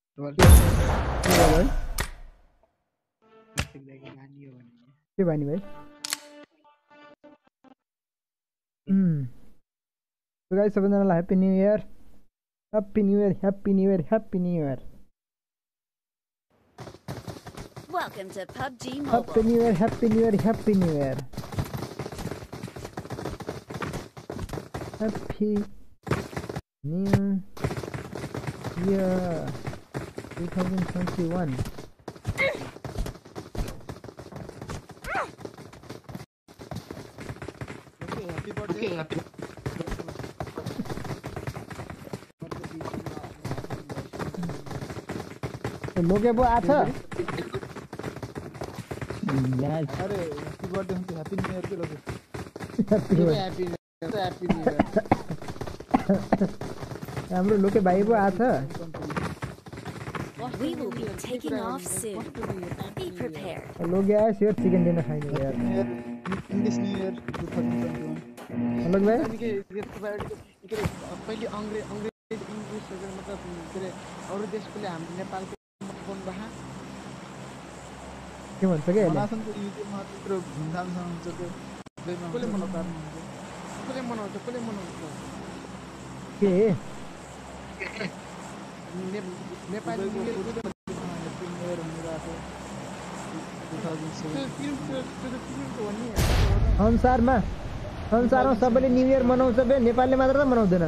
के बानी भाइ So guys, सबैजनालाई happy new year Welcome to PUBG Happy Mobile. New Year, Happy New Year, Happy New Year. Happy New Year 2021. Okay, happy लोगे वो आछा Yes. अरे हैप्पी बर्थडे हुन्छ हैप्पी न्यू इयर के लोगे हैप्पी न्यू इयर हाम्रो लोके भाइ वो आछा We will be taking off soon. Be prepared. लोगे आए सिर्फ चिकन डिनर खाइने यार इंग्लिश न्यू इयर 2021 लोग भाइ अनि के पहिले अंग्रेज इंग्लिश मतलब के अरु देशकोले हाम्रो नेपालको फोन बहा के भन्छ के मनासनको युट्युबमा त्यत्रो धुमधामसँग हुन्छ के कसले मनाउँछ के नेपाली न्यू इयर हुनिरहेको 2007 संसारमा सबैले न्यू इयर मनाउँछ बे नेपालले मात्र त मनाउँदैन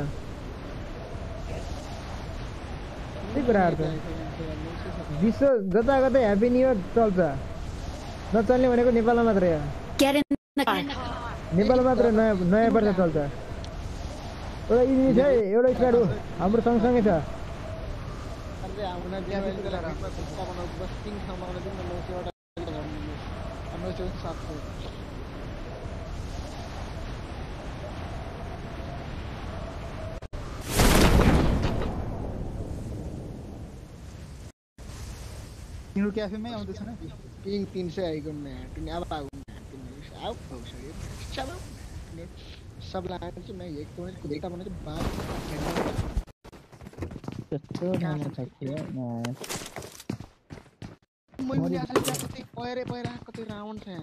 के कुराहरु त विश्व जतागतै ह्यापी न्यू इयर चल्छ नचल्ने भनेको नेपालमा मात्र हो Get in the car. नेपालमा मात्र नयाँ वर्ष चल्छ एउटा इनिस है एउटा स्क्वाड हो हाम्रो सँगसँगै छ तिम्रो क्याफेमै आउँदैछ न पिङ 300 आइको म्याट नि अब आउ आउ चलो सब लान्छ मैं एक तो कुदेटा बना के बात त्यस्तो राम्रो थाक्यो मैले आजै कतै पैरा कतै राउन्ड छ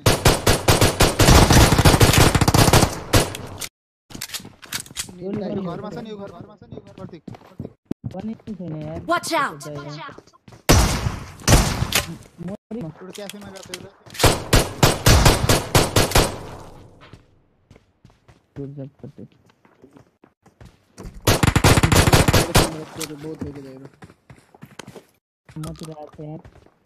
घरमा छ नि यो घरमा छ नि यो घर प्रतीक पनि छैन यार Watch out! एउटा क्याफेमा गएको एउटा टुर्जप करते बहुत हो गया मत रहते यार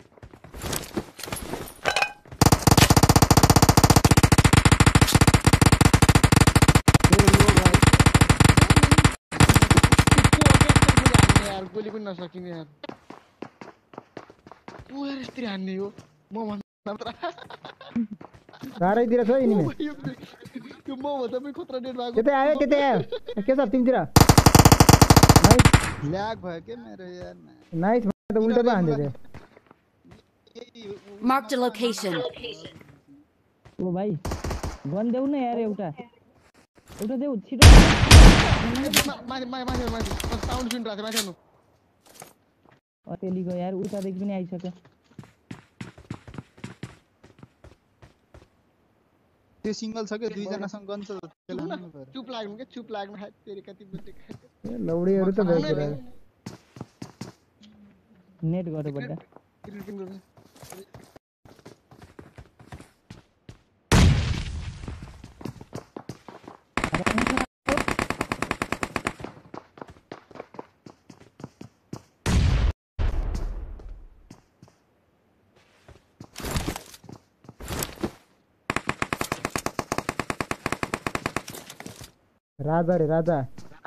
यार गोली पनि नसकिने यार उ यार यस्तरी हान्ने हो म भन्दा गारैतिर छ यिनीमा यो म भन्दा पनि खतरा डेट भएको त्यतै आयो के छ तिमीतिर ल्याग भयो के मेरो यार नाइस त उल्टा पो हान्दै थियो Marked a location. ओ भाइ गन देऊ न यार एउटा देऊ छिटो माथि साउन्ड सुनिरहेको थियो माथि हेर्नु अतेलीको यार उतादेखि पनि आइसक्यो त्यो सिंगल छ के दुई जनासँग गन छ चुप लाग्नु के चुप लाग्नु खा तेरे कति बजे ए लौडीहरु त भेटिरहेको नेट गर्नु पर्दा राजा रे राजा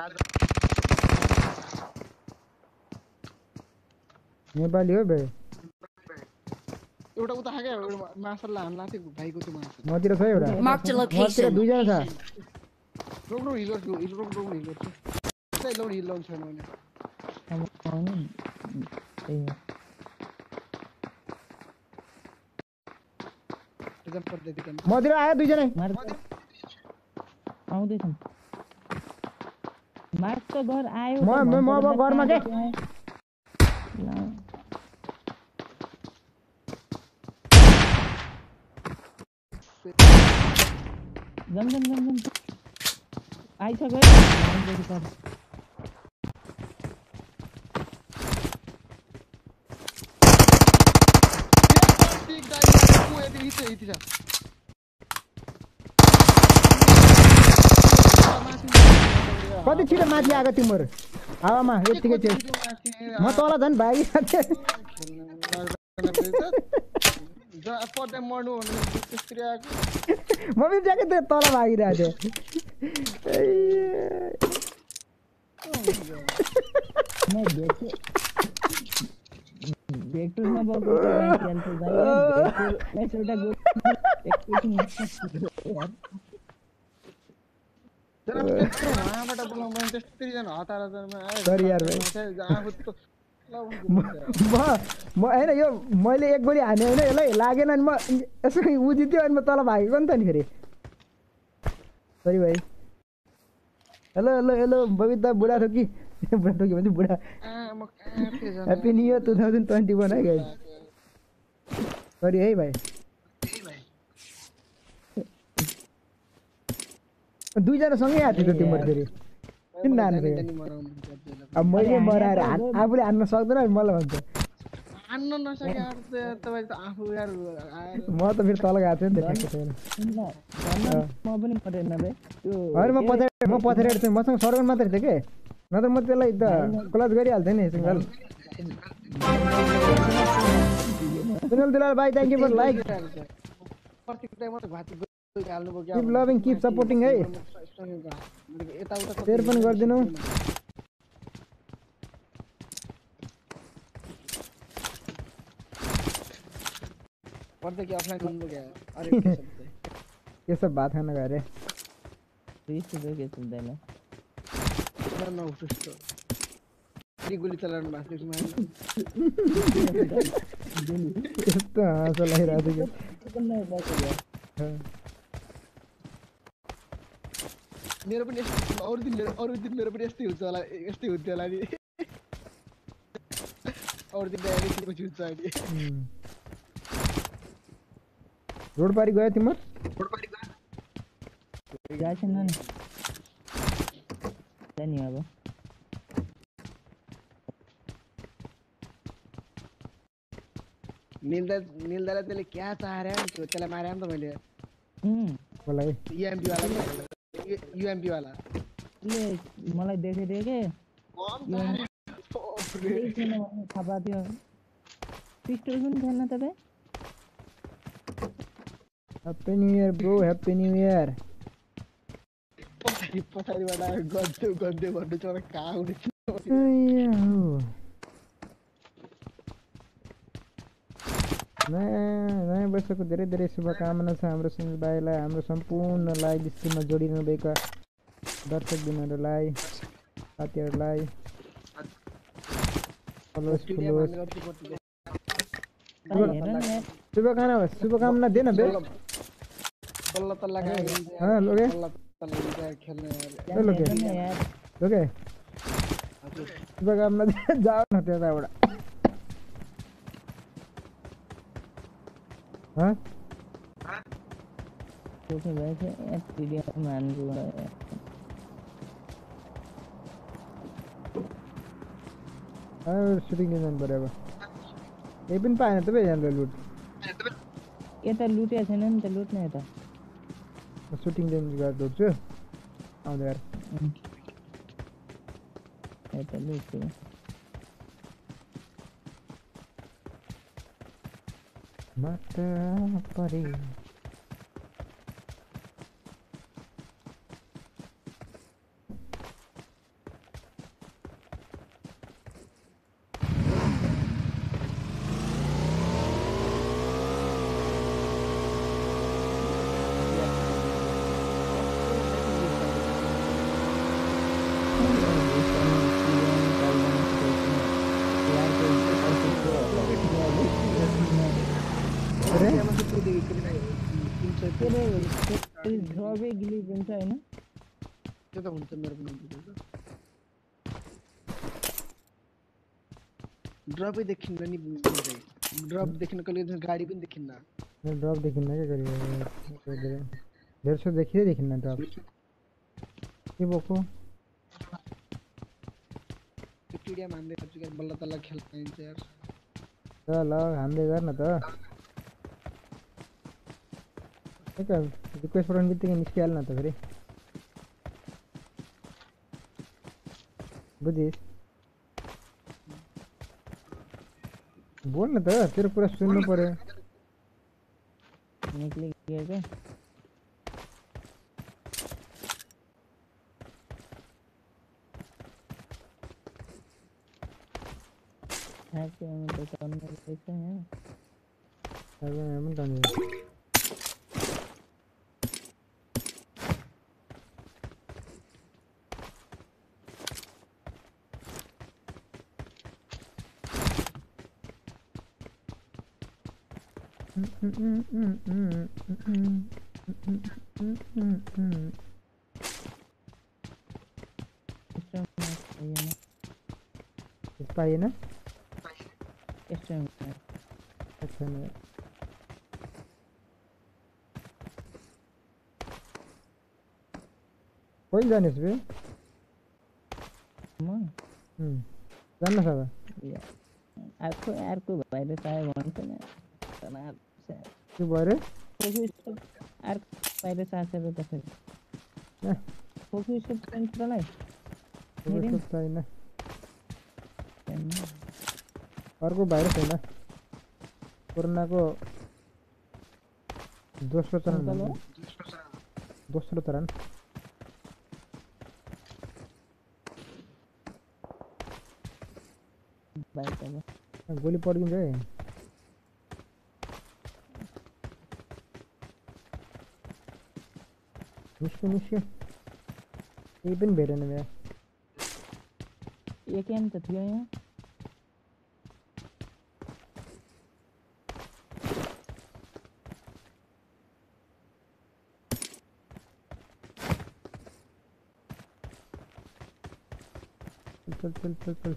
नेपाली हो बे एउटा उता खाके मासल्ला हान्ला थियो भाइको त्यो मासु मतिर छ एउटा Marked a location. दुई जना छ रोक हिल त्यही हिल छैन भने एकदम पद्धति काम मतिर आयो दुई जना आउँदैछन् मार्क त घर आयो म अब घरमा के जम आइसक्यो कति छिटो माथि आएको तिम्रो हावामा यतिकै थियो म तल झन् भागिरहेको पढ्दै मर्नु भने त्यसरी आएको म पनि ज्याकै त्यो तल भागिरहेको भेक्टरमा बगेको वहाँबाट बोलाउनु त्यस्तरी जानु हतारमा सरी यार भाइ म हैन यो मैले एक गोली हाने हैन यसलाई लागेन अनि म यसो उ जित्यो अनि म तल भागेको नि त नि फेरि सरी भाइ हेलो बबिता बुढा ठोकी भन्छ बुढा ह्याप्पी न्यू इयर 2021 है गाइस सरी है भाइ दुई जना सँगै आथ्यो त तिम्रो फेरि किन नानु फेरि अब मैले मराएर आफूले हान्न सक्दैन मलाई भन्छ हान्न नसके तपाईँ त आफू यार म त फेरि तल गएको थिएँ नि त ठ्याक्कै छैन म पनि परेन बे त्यो होइन म पछाडि थिएँ मसँग सर्गन मात्रै थियो के नत्र म त्यसलाई त क्लच गरिहाल्थेँ नि सिङ्गल सुनिल दुलाल भाइ thank you for like Keep loving, keep supporting है शेयर पनि गरिदिनु पर्दा कि अफलाइन गर्नु क्या अरे के सब बात खान गए रे रिस दो के सुन्दैन न उठ्छ गोली चलाउनु भएको थियो यस्तो हाँसो लागिरहेको थियो मेरो पनि अरु दिन मेरो पनि यस्तै हुन्छ होला यस्तै हुन्थ्यो होला नि अरु दिन डाइरेक्ट पछि हुन्छ अनि रोड पारी गयो तिम्रो गएको छैन नि जाने अब निल्दाले त्यसले क्या चाहेर त्यसलाई मारे नि त मैले मलाई यूएमपी वाला ले मलाई देखेदियो के थाहा थियो पिस्टल पनि छैन तपाईँ happy new year bro happy new year पछाडिबाट गन्थे भन्नु छ कहाँ हुनेछ नयाँ वर्षको धेरै धेरै शुभकामना छ हाम्रो सुनिल भाइलाई हाम्रो सम्पूर्ण लाइभ स्ट्रिममा जोडिनु भएका दर्शकबिनहरूलाई साथीहरूलाई शुभकामना देन बे बल्ल तल्ला लोगे खेल्ने लोगे शुभकामना जाऊ न त्यताबाट हाँ तो वैसे वीडियो मान को शूटिंग दिन बराबर ये पनि पाएन त बे यहाँ लुट यता लुटे छैन नि त लुट न यता शूटिंग दिन गर्छु आउँदै यार यता लुट मत परे ड्रपै गिलिज हुन्छ हैन त्यो त हुन्छ मेरो पनि ड्रपै देखिन्न नि ड्रप देखिन कहिले गाडी पनि देखिन्न ड्रप देखिन्न के गरियो धेरै सो देखिन्न ड्रप के बोको स्टेडियम हान्दै गर्छु यार बल्ल तल्ला खेल्न पाइन्छ यार ल हान्दै गर्न त रिक्वेस्ट पठाउनु बित्तिकै निस्किहाल्न त फेरि बुझिस् बोल न त तेरो कुरा सुन्नु पर्यो निक्ले गयो के हैके हम तो काम करते हैं अबे हम तो नहीं पाइए ना अच्छा नहीं कोई जाने से जानना साहब आपको यार को भाई साहब भन्छ न तनाव के भरे यार भाइ साहब त त्यसै फोकस सेन्टरलाई फोकस छैन अर्को भाइरस हैन कोरोनाको दोस्रो चरण गोली पड्किन्छ है निस्क्यो केही पनि भेटेन मेरो एकेएम त थियो यहाँ चल चल चल चल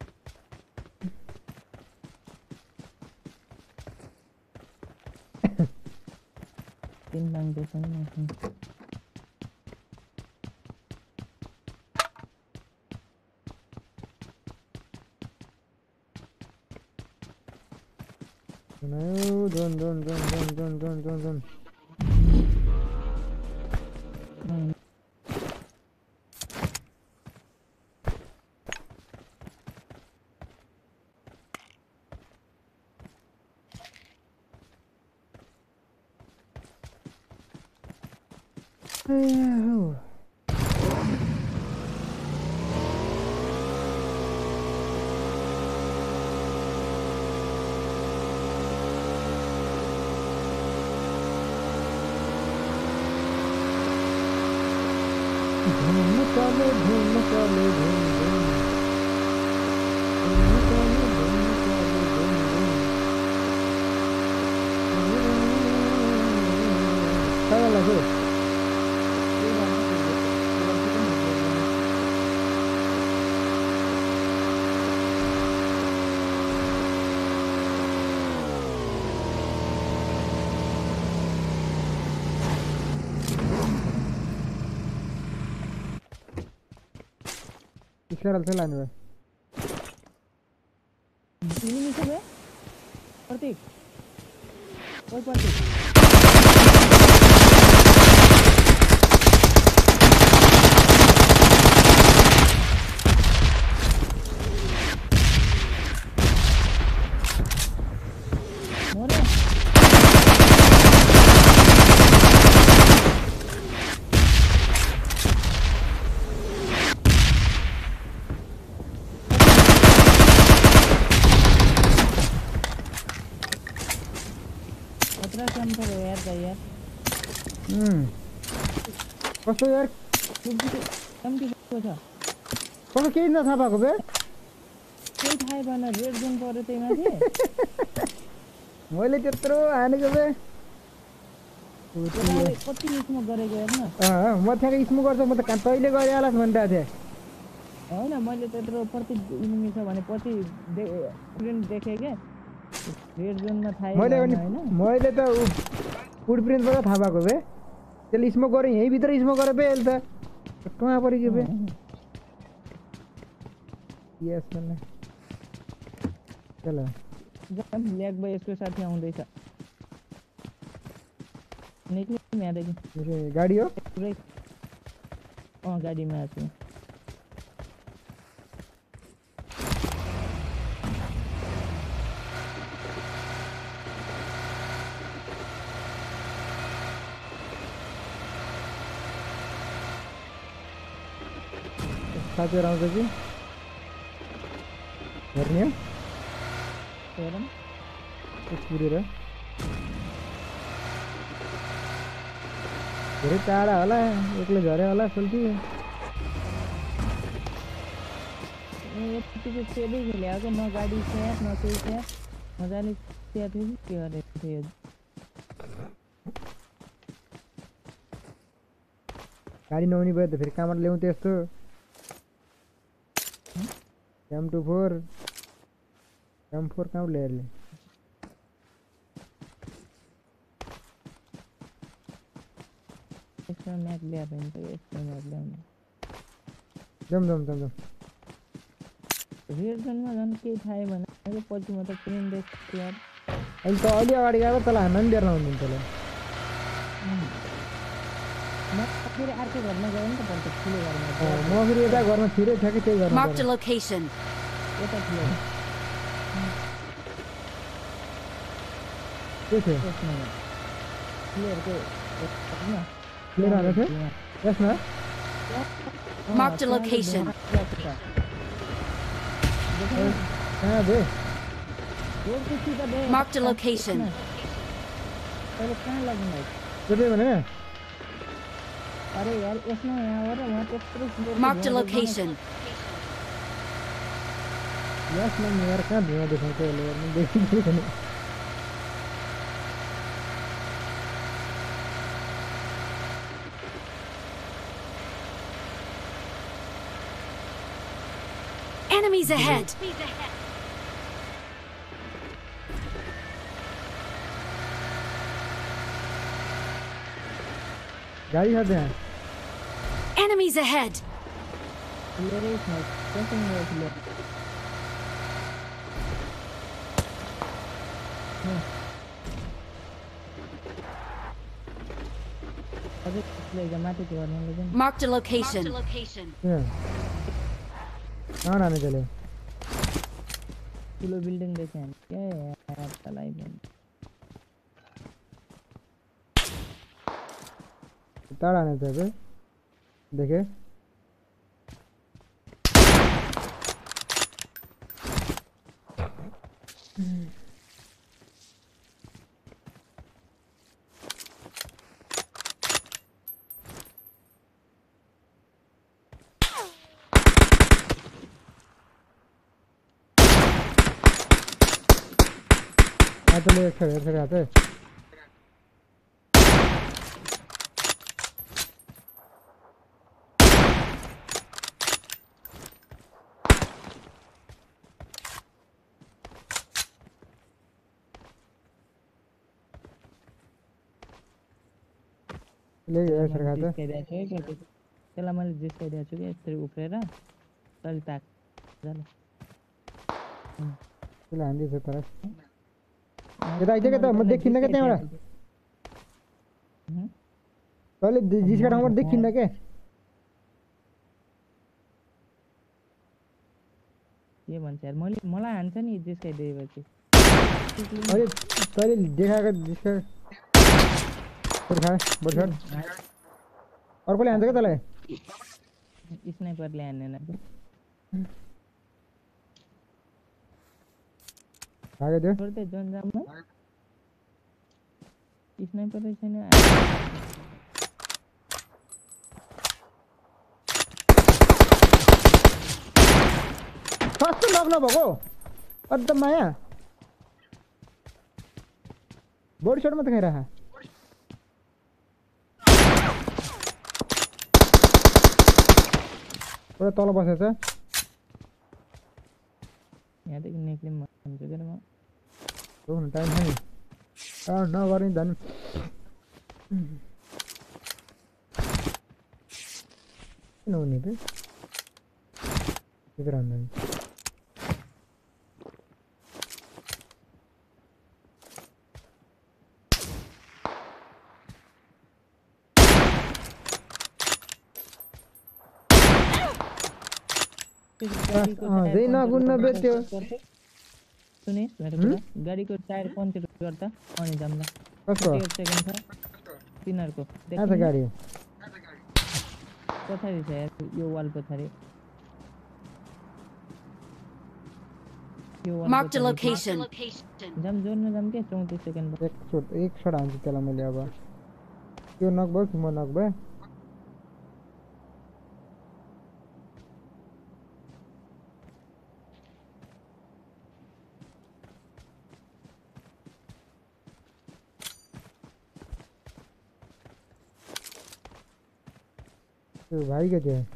तीन मांगते थे ना No, don't. Oh. Isler alta lan be. ini नीचे में प्रतीक ओए प्रतीक मोरे कस्तो यार कस्तो केही नथाहा भएको बे केही थाहै भएन रेड जोन पर्यो त्यही माथि मैले त्यत्रो हानेको बे कति स्मोक गरेको हेर्न म त्यहाँको स्मोक गर्छ म त तैँले गरिहालस् भनिरहेको थिएँ होइन मैले त्यत्रो प्रति इनिमी छ भने पछि प्रिन्ट देखेँ क्या रेड जोनमा थाहै मैले त फुटप्रिन्टबाट थाहा भएको बे त्यसले स्मोक गरेँ यहीँभित्र स्मोक गरेँ बे अहिले त टुवा पऱ्यो बे यस भन्ने चल ल्याग भाइ यसको साथी आउँदैछ निक्ल्यो यहाँदेखि गाडी हो पुरै गाडीमा आएको साथीहरू आउँछ कि हेर्ने हो हेरौँ पुरेर धेरै टाढा होला एक्लै झऱ्यो होला सोल्टी यतिको सेदै खेलेको न गाडी स्याप न केही स्याप मजाले स्याप थियो कि के गरेको थियो गाडी नहुने भयो त फेरि कहाँबाट ल्याउँ त्यस्तो M24 कहाँ ल्याएर ल्याउँ एक्स्ट्रा म्याप ल्याएर हुन्छ एक्स्ट्रा म्याप ल्याउनु जम रेड जोनमा झन् केही थाहै भएन पछि म त प्रिन्ट देख्छु यार अहिले त अलि अगाडि गएर तँलाई हान्न पनि बेर्न हुँदैन तँलाई म फेरि अर्को घरमा गएँ नि त पर्छ ठुलो घरमा म फेरि यता घरमा छिरै ठ्याक्कै त्यही घरमा Marked a location. यता ठुलो के थियो प्लेयरको प्लेयर हालेको थियो यसमा Marked a location. कहाँ बे Marked a location. कहाँ लाग्नु भाइ त्यो भने अरे यार यसमा यहाँ हो र वहाँ त्यत्रो Marked a location. यसमा यार कहाँ धुवा देखाउँछ यसले यार मैले देखिँदै छैन Enemies ahead! गाड़ी खाते हैं Enemies ahead! Clear is not. Something was clear. No. अबे लेगा माथे के वाले लेकिन. Marked a location. कहाँ आने चले किलो बिल्डिंग देखे हैं क्या है यार तलाई में ताड़ आने थे देखे तो ले खड़े आते ले खाते चला मैले जिस्काइदिएको छु कि यसरी उफ्रेर तल ताक जाला चला हान्दी छ तर यता आइज के त म देखिन्न के त्यहाँबाट तले जिसका ठाउँबाट देखिन्न के के भन्छ यार मलाई हान्छ नि जिस्काइदिएपछि अरे तले देखाएको जिसका बढ्छ अर्कोले हान्छ के तलाई स्नाइपरले हान्दैन भागे दे छोड्दै जन्जाममा स्नाइपरै छैन कस्तो लग्न भएको अद्द माया बडी शॉट मात्र खाइरहा पुरा तल बसेछ यहाँदेखि निक्लिम भन्छु के म रोक्नु टाइम छैन नगर्ने धन किन हुने त भित्र हान्दैन सुनिस् मेरो कुरा गाडीको टायर पञ्चर गर्दा अनि जाम्ला कस्तो सेकेन्ड छ तिनीहरुको आछ गाडी पछाडी छ यार यो वाल पछाडी Marked a location. जाम जोनमा जाम के 34 सेकेन्ड एक शॉट हान्छु त्यसलाई मैले अब त्यो नक भयो कि म नक भयो भाई के थे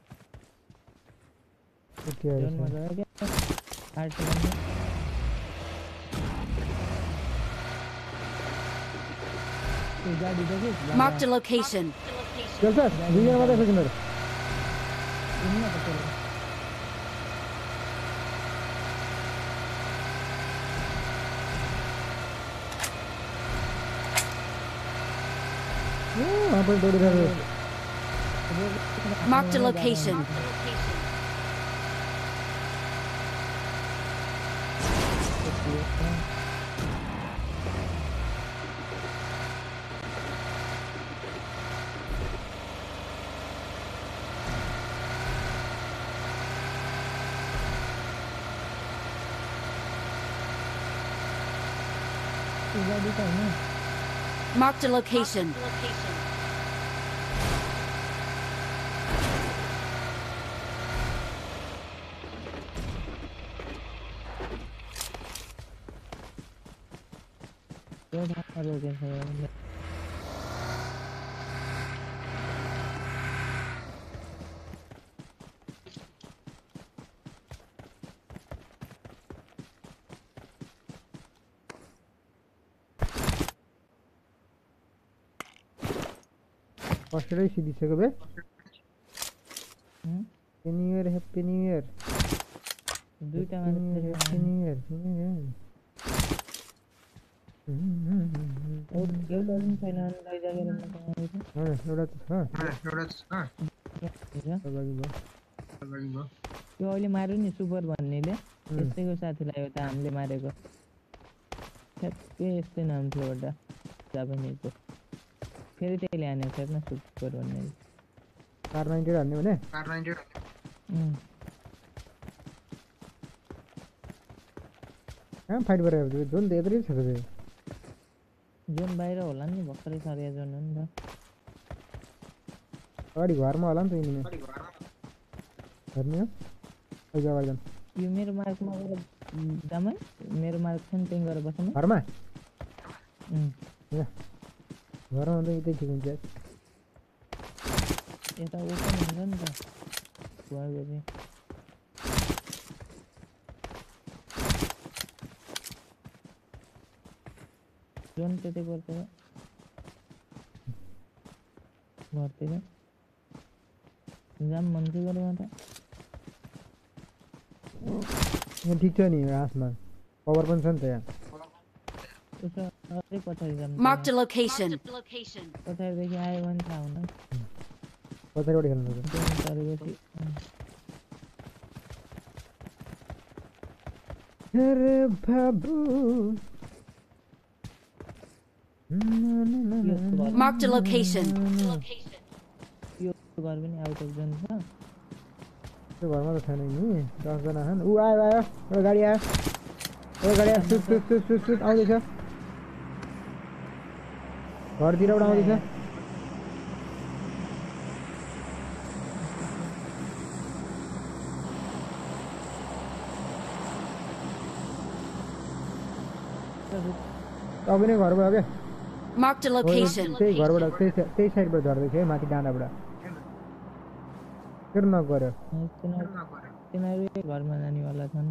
जोन में गया क्या 8 सेकंड में तो गाड़ी देखिए Marked a location. चल सर वीडियो में देखो किधर इनमें तो चलो वहाँ पर दौड़ रहे Marked a location. Marked a location. फर्स्टै सिधिसक्यो बे हम्म हैप्पी न्यू इयर दुईटा हैप्पी न्यू इयर एउटा पनि छैन लैजागेर एउटा त छ त्यो अहिले मार्यो नि सुपर भन्नेले यस्तैको साथीलाई एउटा हामीले मारेको ठ्याक्कै यस्तै नाम थियो एउटा जापानिजको फेरि त्यसले हानेको छ न सुपर भन्ने कार 90 हान्ने भने कहाँ फाइट गरेर जोन त यत्रै छ त जोन बाहिर होला नि भर्खरै सरिया जोन हो नि त अगाडि घरमा होला नि त यिनीमा हेर्ने हो अहिले अगाडि जानु यो मेरो मार्कमा गएर जामै मेरो मार्क छ नि त्यहीँ गएर बस्नु घरमा ल घरमा त यतै ठिक हुन्छ यता ओपन हुन्छ नि त गएपछि जोन त्यतै पर्छ घरतिर जाम भन्छु गरेर त यहाँ ठिक छ नि आसमा कभर पनि छ नि त यहाँ उसो अझै पछाडि जानु Marked a location. पछाडिदेखि आयो भने थाहा हुँदैन पछाडिबाट खेल्नु पर्छ जोन सरेपछि अरे बाबु Marked a location. यो घर पनि आउट अफ जोन छ त्यो घरमा त छैन नि 10 जना छन् उ आयो एउटा गाडी आयो सुट आउँदैछ घरतिर एउटा आउँदैछ अब नै घर भयो क्या Marked a location. त्यही घरबाट त्यही साइडबाट झर्दैछ है माथि डाँडाबाट फेरि नक गऱ्यो तिनीहरू घरमा जानेवाला छन्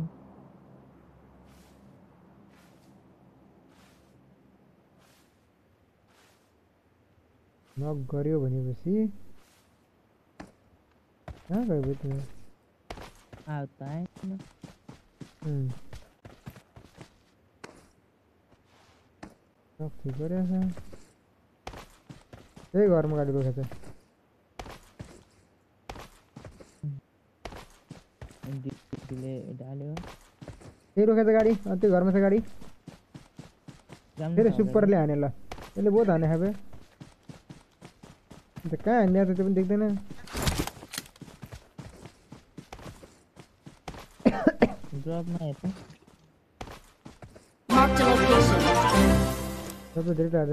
नक गऱ्यो भनेपछि कहाँ गयो बे त्यो आयो त आएन नक ठिक गरेछ त्यही घरमा गाडी रोकेछ डिले डाल्यो त्यही रोकेछ गाडी त्यो घरमा छ गाडी फेरि सुपरले हाने ल यसले बहुत हाने खाबे अन्त कहाँ हान्ने त त्यो पनि देख्दैन ड्रपमा हेर्छ Marked a location. सबै धेरै टाढो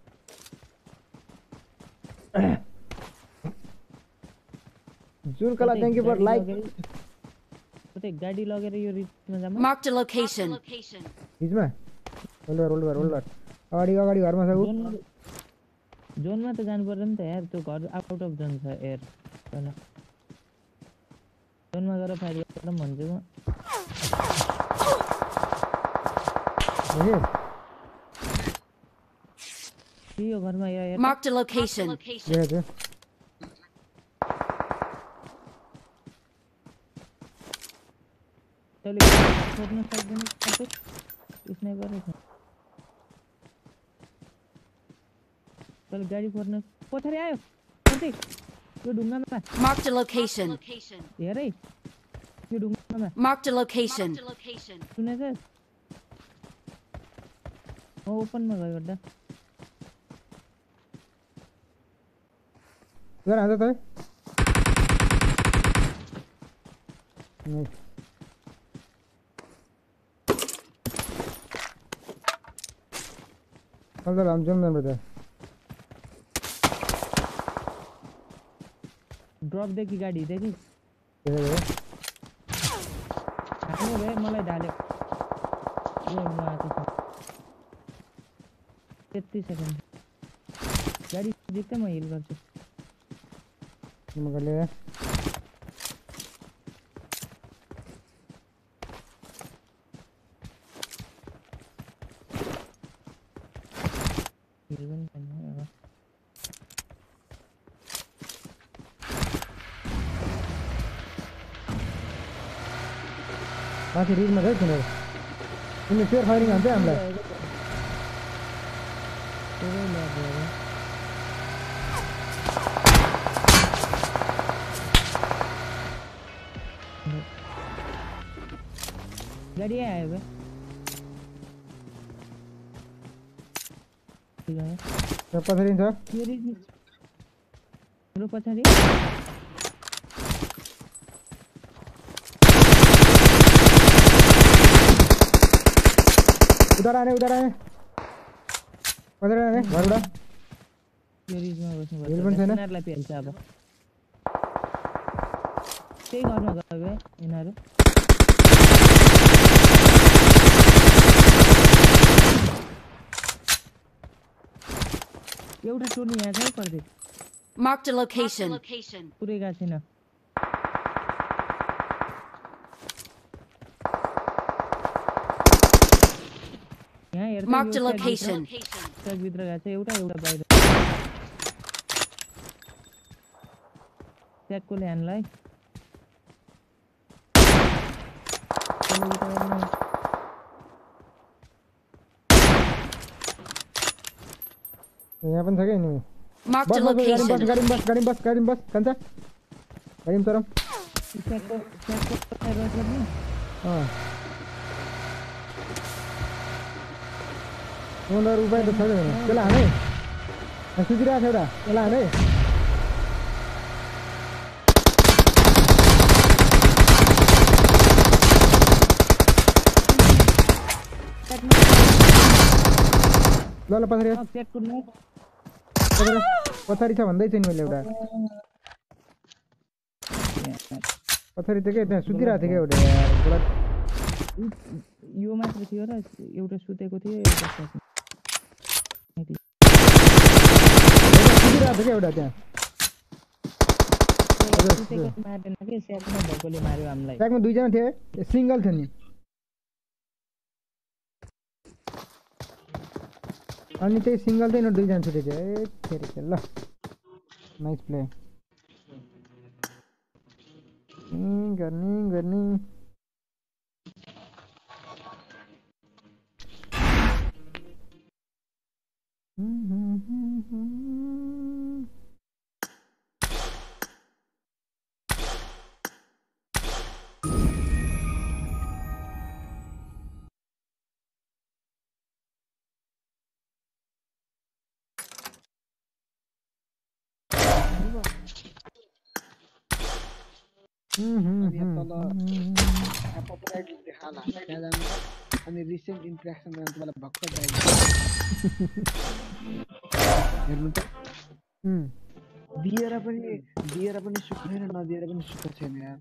जुर्कला थ्याङ्क यू फर लाइक उतै गाडी लगेर यो रिचमा जाम Marked a location. हिजमा होल्डर अगाडि घरमा छ उ जोनमा त जानु पर्यो नि त यार त्यो घर आउट अफ जोन छ एयर हैन जोनमा गएर फायर गर्न भन्छु म यो घरमा यार Marked a location. देखेछ तैले छोड्न सक्दैन सबै स्नाइपर छ तैले गाडी फोर्न पछाडी आयो कतै यो ढुङ्गामा Marked a location. हेरै यो ढुङ्गामा Marked a location. सुनेछ ओपनमा गयो गर्दा गएर हान्छ त नाइस चल हम जम जाम त ड्रप देखि गाडी देखि देखे हान्यो भए मलाई ढाल्यो यो माथि छ 33 सेकेन्ड गाडी जित्दै म हिल गर्छु मगले हिल पनि छैन अब माथि रिजमा छ तिनीहरू तिनीहरू फेयर फायरिङ हान्छ हामीलाई गाडी आयो बे पछाडि छ मेरो पछाडि उधार आने पछाडि आने घरबाट यो रिजमा बस्नु हिल पनि छैन। यिनीहरूलाई पेल्छ अब त्यही घरमा गयो बे यिनीहरू एउटा टोली यहाँ छ पर्दै Marked a location. पुरै गएको छैन यहाँ हेर्दा Marked a location. ट्रक भित्र गएको छ एउटा बाहिर ट्यागकोले हान्लाई यहाँ पनि छ क्या नि Marked a बस location. गाडी बस कान्छ गाडी चरम ट्यागको रस लाग्ने उनीहरू उपाय त छैन त्यसलाई हाने सुतिरहेको छ एउटा त्यसलाई हाने ल पछाडि ट्यागको पछाडि छ भन्दै थिएँ नि मैले एउटा पछाडि थियो क्या त्यहाँ सुतिरहेको थियो क्या एउटा यो मात्र थियो र एउटा सुतेको थियो एउटा सुतिरहेको थियो क्या एउटा त्यहाँ सुतेको मार्दैन कि स्याकमा भएकोले मार्यो हामीलाई ट्यागमा दुईजना थियो सिङ्गल थियो नि अनि त्यही सिङ्गल थियो दुईजना छुटेको थियो ए फेरि ल नाइस प्ले गर्ने अनि रिसेन्ट इन्ट्रेक्सन तपाईँलाई भर्खर हेर्नु त दिएर पनि सुख छैन नदिएर पनि सुख छैन यार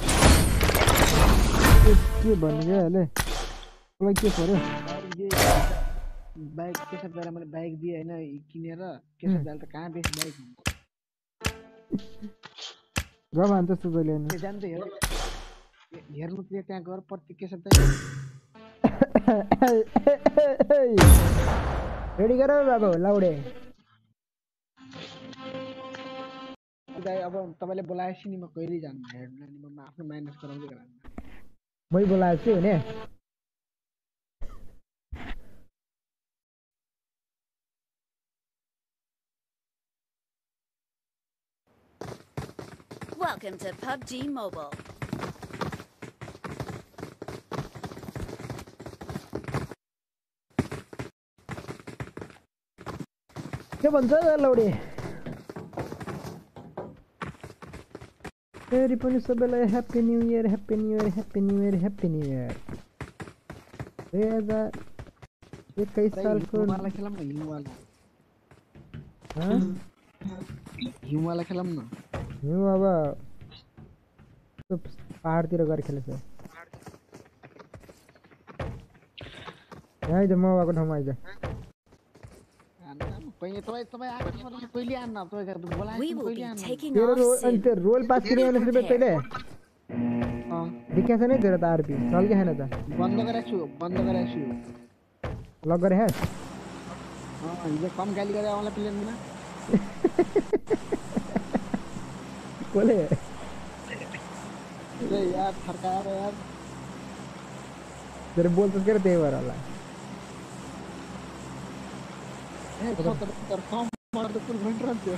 के भन्नु क्या अहिले मलाई के पर्यो बाइक केशव दाइलाई मैले बाइक दिएँ होइन किनेर केशव दाइले त कहाँ बेच्ने बाइक गफ हान्छ जस्तो जहिले नि जान्छ हेर्नु त्यहाँ गएर प्रति केशव रेडी गर बाबु लाउडे दाइ अब तपाईँले बोलाएपछि नि म कहिल्यै जान्नु हेर्नु नि म आफ्नो माइनस गराउँदै गराउँछु मै बोलाएको छु भने Welcome to PUBG Mobile. के भन्छ लाउडे फेरि पनि सबैलाई ह्याप्पी न्यू इयर 2021 सालको हिउँवाला खेलौँ न हिउँवाला खेलौँ न हिउँ अब पहाडतिर गएर खेलेछ यहाँ आइज म भएको ठाउँमा आइज We will be taking तेरो off अनि त्यो soon. रोल पास किने भने फेरि तैँले देखिया छ नि तेरो त आरपी चल के छैन त बन्द गरेको छु लग गरे हेस हिजो कम गाली गरे आउँला प्लेनमा कोले यार फर्काएर यार तेरे बोल्छस् के त्यही भएर होला ए तर कम मार्दा फुल भइरहन्थ्यो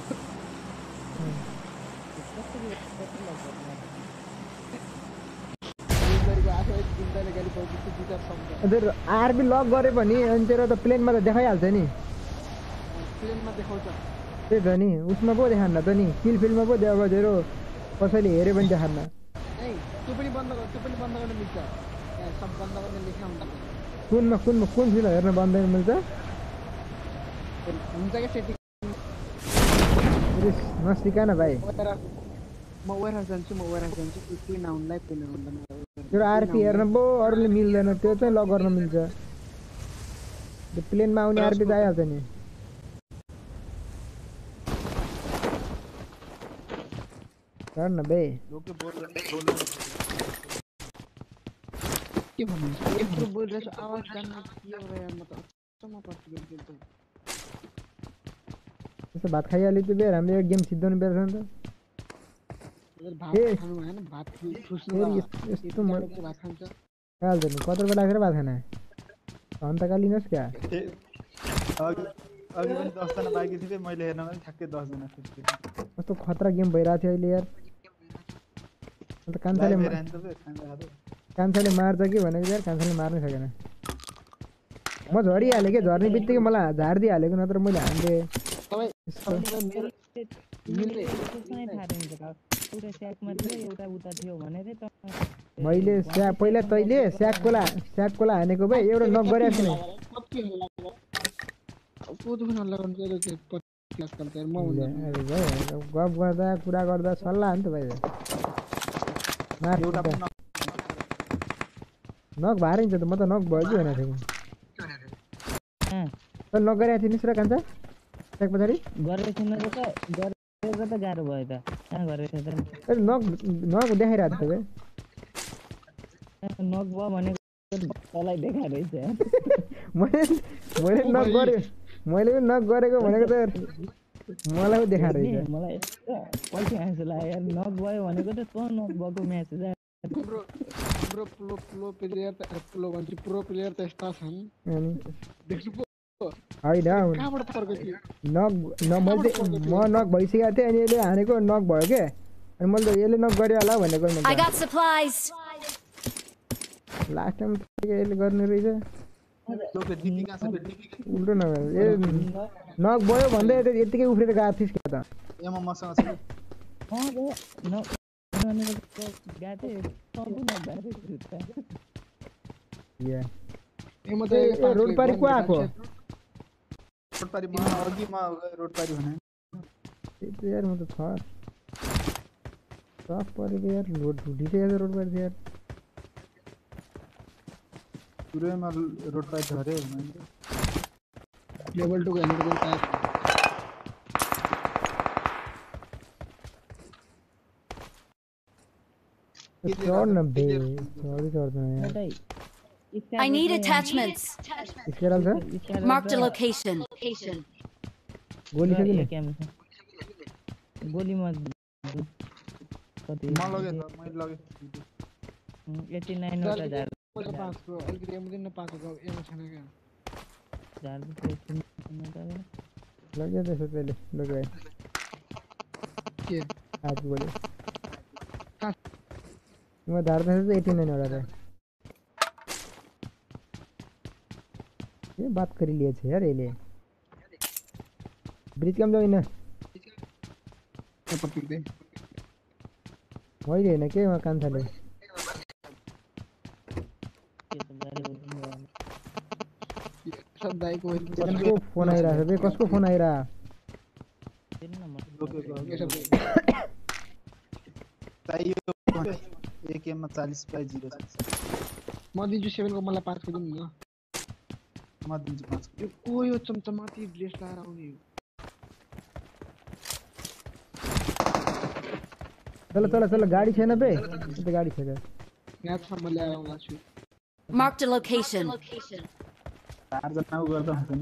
आरबी लक गरे पनि अनि तेरो त प्लेनमा त देखाइहाल्छ नि प्लेनमा देखाउँछ त्यही त नि उसमा पो देखान्न त नि किल फिल्डमा पो देखाएको तेरो कसैले हेऱ्यो भने देखान्न ए त्यो पनि बन्द गर्न मिल्छ सब बन्द गर्ने लेखा हुन्छ कुन फिल्ड हेर्न बन्द गर्न मिल्छ हुन्छ के सेटिङ नसिका न भाइ म वेयरहाउस जान्छु प्लेन आउनलाई तेरो आरपी हेर्न पो अरूले मिल्दैन त्यो चाहिँ लक गर्न मिल्छ त्यो प्लेनमा आउने आरपी त आइहाल्छ नि गर्न बे के भन्नुहुन्छ यत्रो बोलिरहेछु आवाज जान्न के हो यार म त अचम्म पर्छु त्यसो भात खाइहाल्यो त्यो बेर हामीले गेम सिद्धाउनु बेर छ नि त भात खानु हैन भात खुस्नु यस्तो भात खान्छ हाल्छ नि कत्रो बेला खेर भात खाना घन्टा लिनुहोस् क्या अघि पनि 10 जना बाँकी थिए मैले हेर्न पनि ठ्याक्कै 10 जना थिए कस्तो खतरा गेम भइरहेको थियो अहिले यार अन्त कान्छाले मार्छ कि भनेको यार कान्छाले मार्नै सकेन म झरिहालेँ कि झर्ने बित्तिकै मलाई झारिदिइहालेको नत्र मैले हान्थे मैले पहिला तैँले स्याककोला हानेको भए एउटा नक गरेको थिएन गफ गर्दा कुरा गर्दा सल्लाह हो नि त भाइ नक भारे नि त म त नक भयो कि भनेको थिएँ नक गरेको थिएँ नि र कान्छ ट्याक पछाडि गरेको थिएन र त गाह्रो भयो त कहाँ गरेको थिएँ त नक देखाइरहेको थियो नक भयो भनेको तँलाई देखाएर रहेछ मैले नक गरेँ मैले पनि नक गरेको भनेको त मलाई पो देखाएर रहेछ मलाई पछि हाँसो लाग्यो यार नक भयो भनेको त तँ नक भएको म्याच प्रो प्लेयर त यस्ता छन् होइन म नक भइसकेको थिएँ अनि यसले हानेको नक भयो क्या अनि मैले त यसले नक गर्यो होला भनेको लास्ट टाइम यसले गर्ने रहेछ उल्टो नगर ए नक भयो भन्दै यतिकै उफ्रेर गएको थिइस् क्या त रोडपारी को आएको यार म त छ टफ परेको यार रोड ढुटिसकेको छ रोडपारी यार सुरुमा रोडपारी झरे लेभल 2 को हेल्मेट को टायर चढ्न बे चढ्दैन यार I need attachments. Marked a location. गोली छ कि गोली म कति म लगे त मैले लगे 89 वटा झार 5 को अलिकति एमदिन न 5 को एम छैन के झार लगे त्यसो पहिले लगे के आज गोली म धार्दै छ 89 वटा रे ये बात कर लिए छे यार ये ब्रिज कम जाइन पपिक दे होइन के म कान्छाले सदाई को कसको फोन आइराछ बे कसको फोन आइरा एक गेममा 40 बाइ 0 म दिन्छु 7 को मलाई 5 को दिनु न म दिन्छु 5 यो को यो चमचमाती ड्रेस लाएर आउने चल गाडी छैन बे त्यो गाडी छैन यहाँ सम्म ल्याएर आउँला छु Marked a location. चार जना गर्दा हुँदैन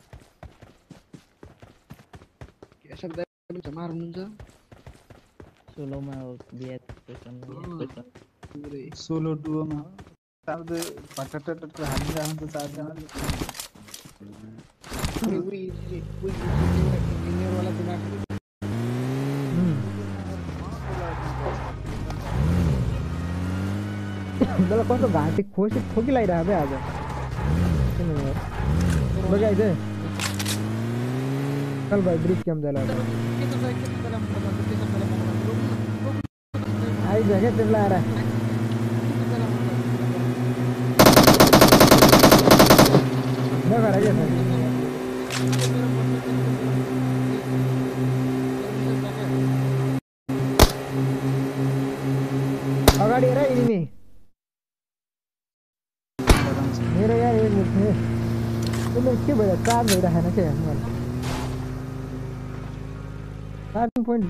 के सबै मार्नुहुन्छ सोलोमा हो बिएस स्टेसन सोलो डुओमा तार्दै भटटट हालिरहेको हुन्छ चारजना इंजीनियर वाला दिमाग मलाई कस्तो घाँटी खोसी खोकी लागिरहेको बे आज किन यार बगाइ दे चल भाइ ब्रिज क्याम्प जाला आइज के त्यसलाई आएर नगर के अगाडि हेर इनिमी मेरो यार एक मिनट त्यसले के भइरहेको चार्ज भइरहेन के मलाई चार्जिङ पोइन्ट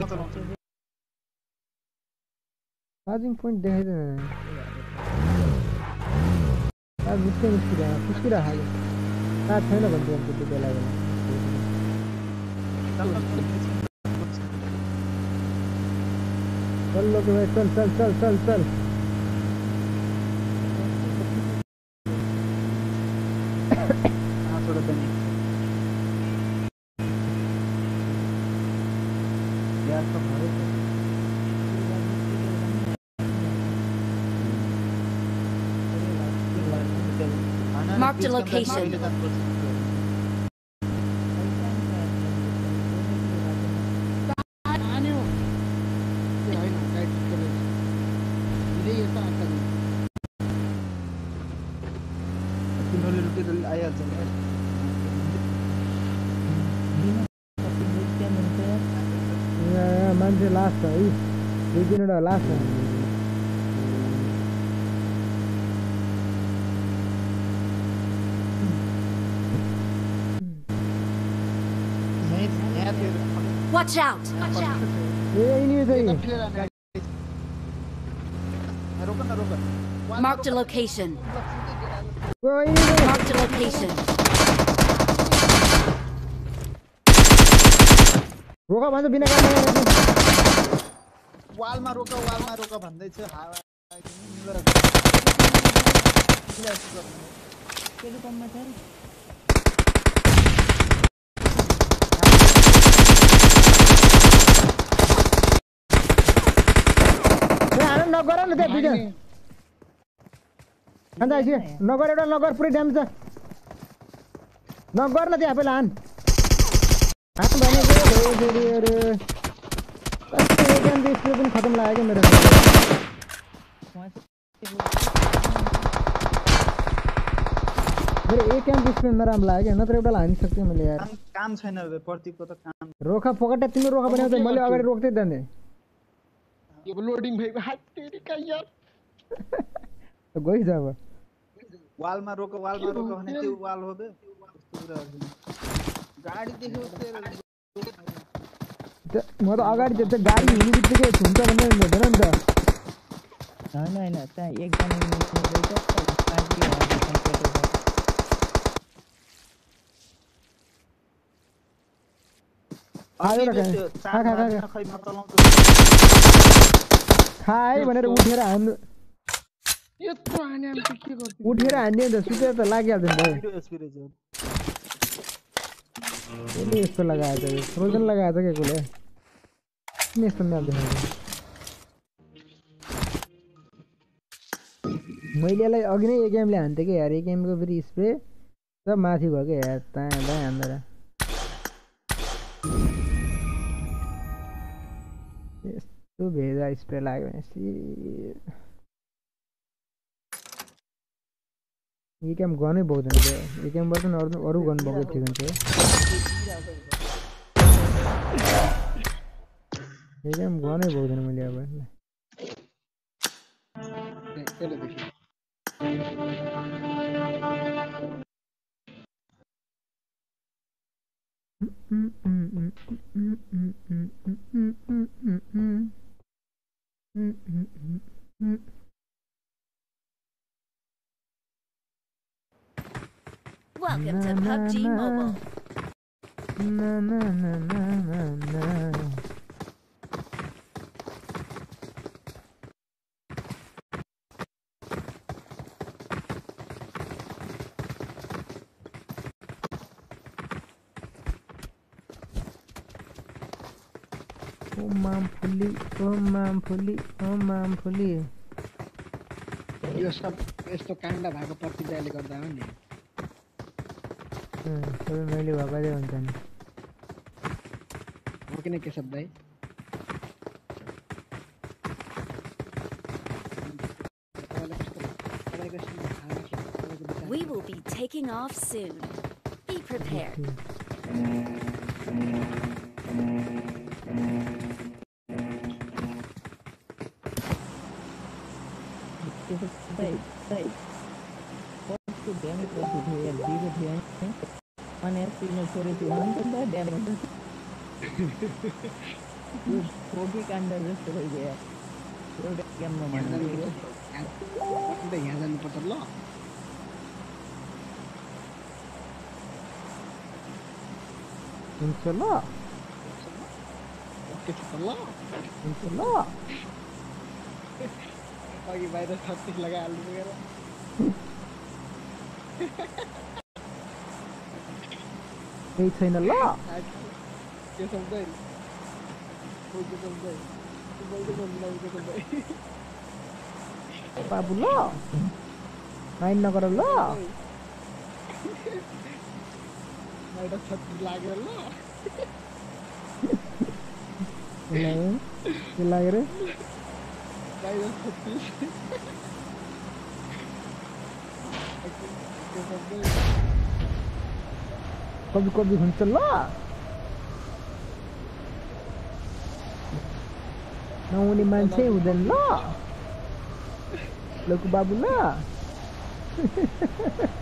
देखाइदिएन चार्ज निस्किरहेको चार्ज छैन भन्थ्यो अन्त त्यो बेला चल लोके भाइ चल चल चल चल चल Marked a location. तिनीहरूले लुटेर आइहाल्छ नि मान्छे लास्ट छ है दुई तिनवटा लास्ट छ Watch out! ए यिनी चाहिँ रोक न रोक Marked a location. ओ यिनी Marked a location. रोका भन्छ बिना काम वालमा रोक भन्दै छ हावा मिलेर टेलिकममा छ नगर न त्यहाँ भिडियो अन्त आइसक्यो नगर एउटा नगर पुरै ड्यामेज छ नगर न त्यहाँ पहिला हान भनेको फेरि अरे डिस्प्ले पनि खतम लाग्यो मेरो एक क्याम्प डिस्प्ले नराम्रो लाग्यो नत्र एउटालाई हानि सक्थेँ मैले यार काम छैन प्रतीकको त काम रोका फोकटा तिम्रो रोका बनाउँछ मैले अगाडि रोक्दै जान्थेँ यो लोडिङ भएको हात तेरी का यार गइस अब वालमा रोक भने त्यो वाल हो बे गाडी देख्यो म त अगाडि त्यो गाडी हिँड्ने बित्तिकै हुन्छ भन्ने हुँदैन नि त होइन त्यहाँ एकजना निस्किँदैछ खाए भनेर उठेर हान्नु यत्रो हाने हामी के गर्छौं उठेर हान्ने त सुतेर त लागिहाल्छ नि भाइ यसले यस्तो लगाएको छ फ्रोजन लगाएको छ के कसले किन यस्तो म्याप देखाएको मैले यसलाई अघि नै एक गेमले हान्थेँ कि यार एक गेमको फेरि स्प्रे सब माथि भयो क्या यार त्यहाँ हान्दा यस्तो भेजा स्प्रे लाग्यो भने यो गेम गनै पाउँदैन क्या यो गेमबाट अरू गन पाएको ठिक हुन्छ यो गेम गनै पाउँदैन मैले अब Welcome to PUBG Mobile. फुली यो सब यस्तो काण्ड भएको प्रतिक्रियाले गर्दा हो नि सबै मैले भएकै हुन्छ नि हो किन केशव दाइ We will be taking off soon. Be prepared. यहाँ जानुपर्छ ल हुन्छ ल ओके छ ल हुन्छ ल अघि बाहिर 36 लगाइहाल्नु पुगेर केही छैन ल के सम्झै के सम्झै बाबु ल माइन्ड नगर ल बाहिर 36 लाग्यो ल के लाग्यो रे बाहिर 36 कभी कभी हुन्छ ल नहुने मान्छे हुँदैन ल लकु बाबु ल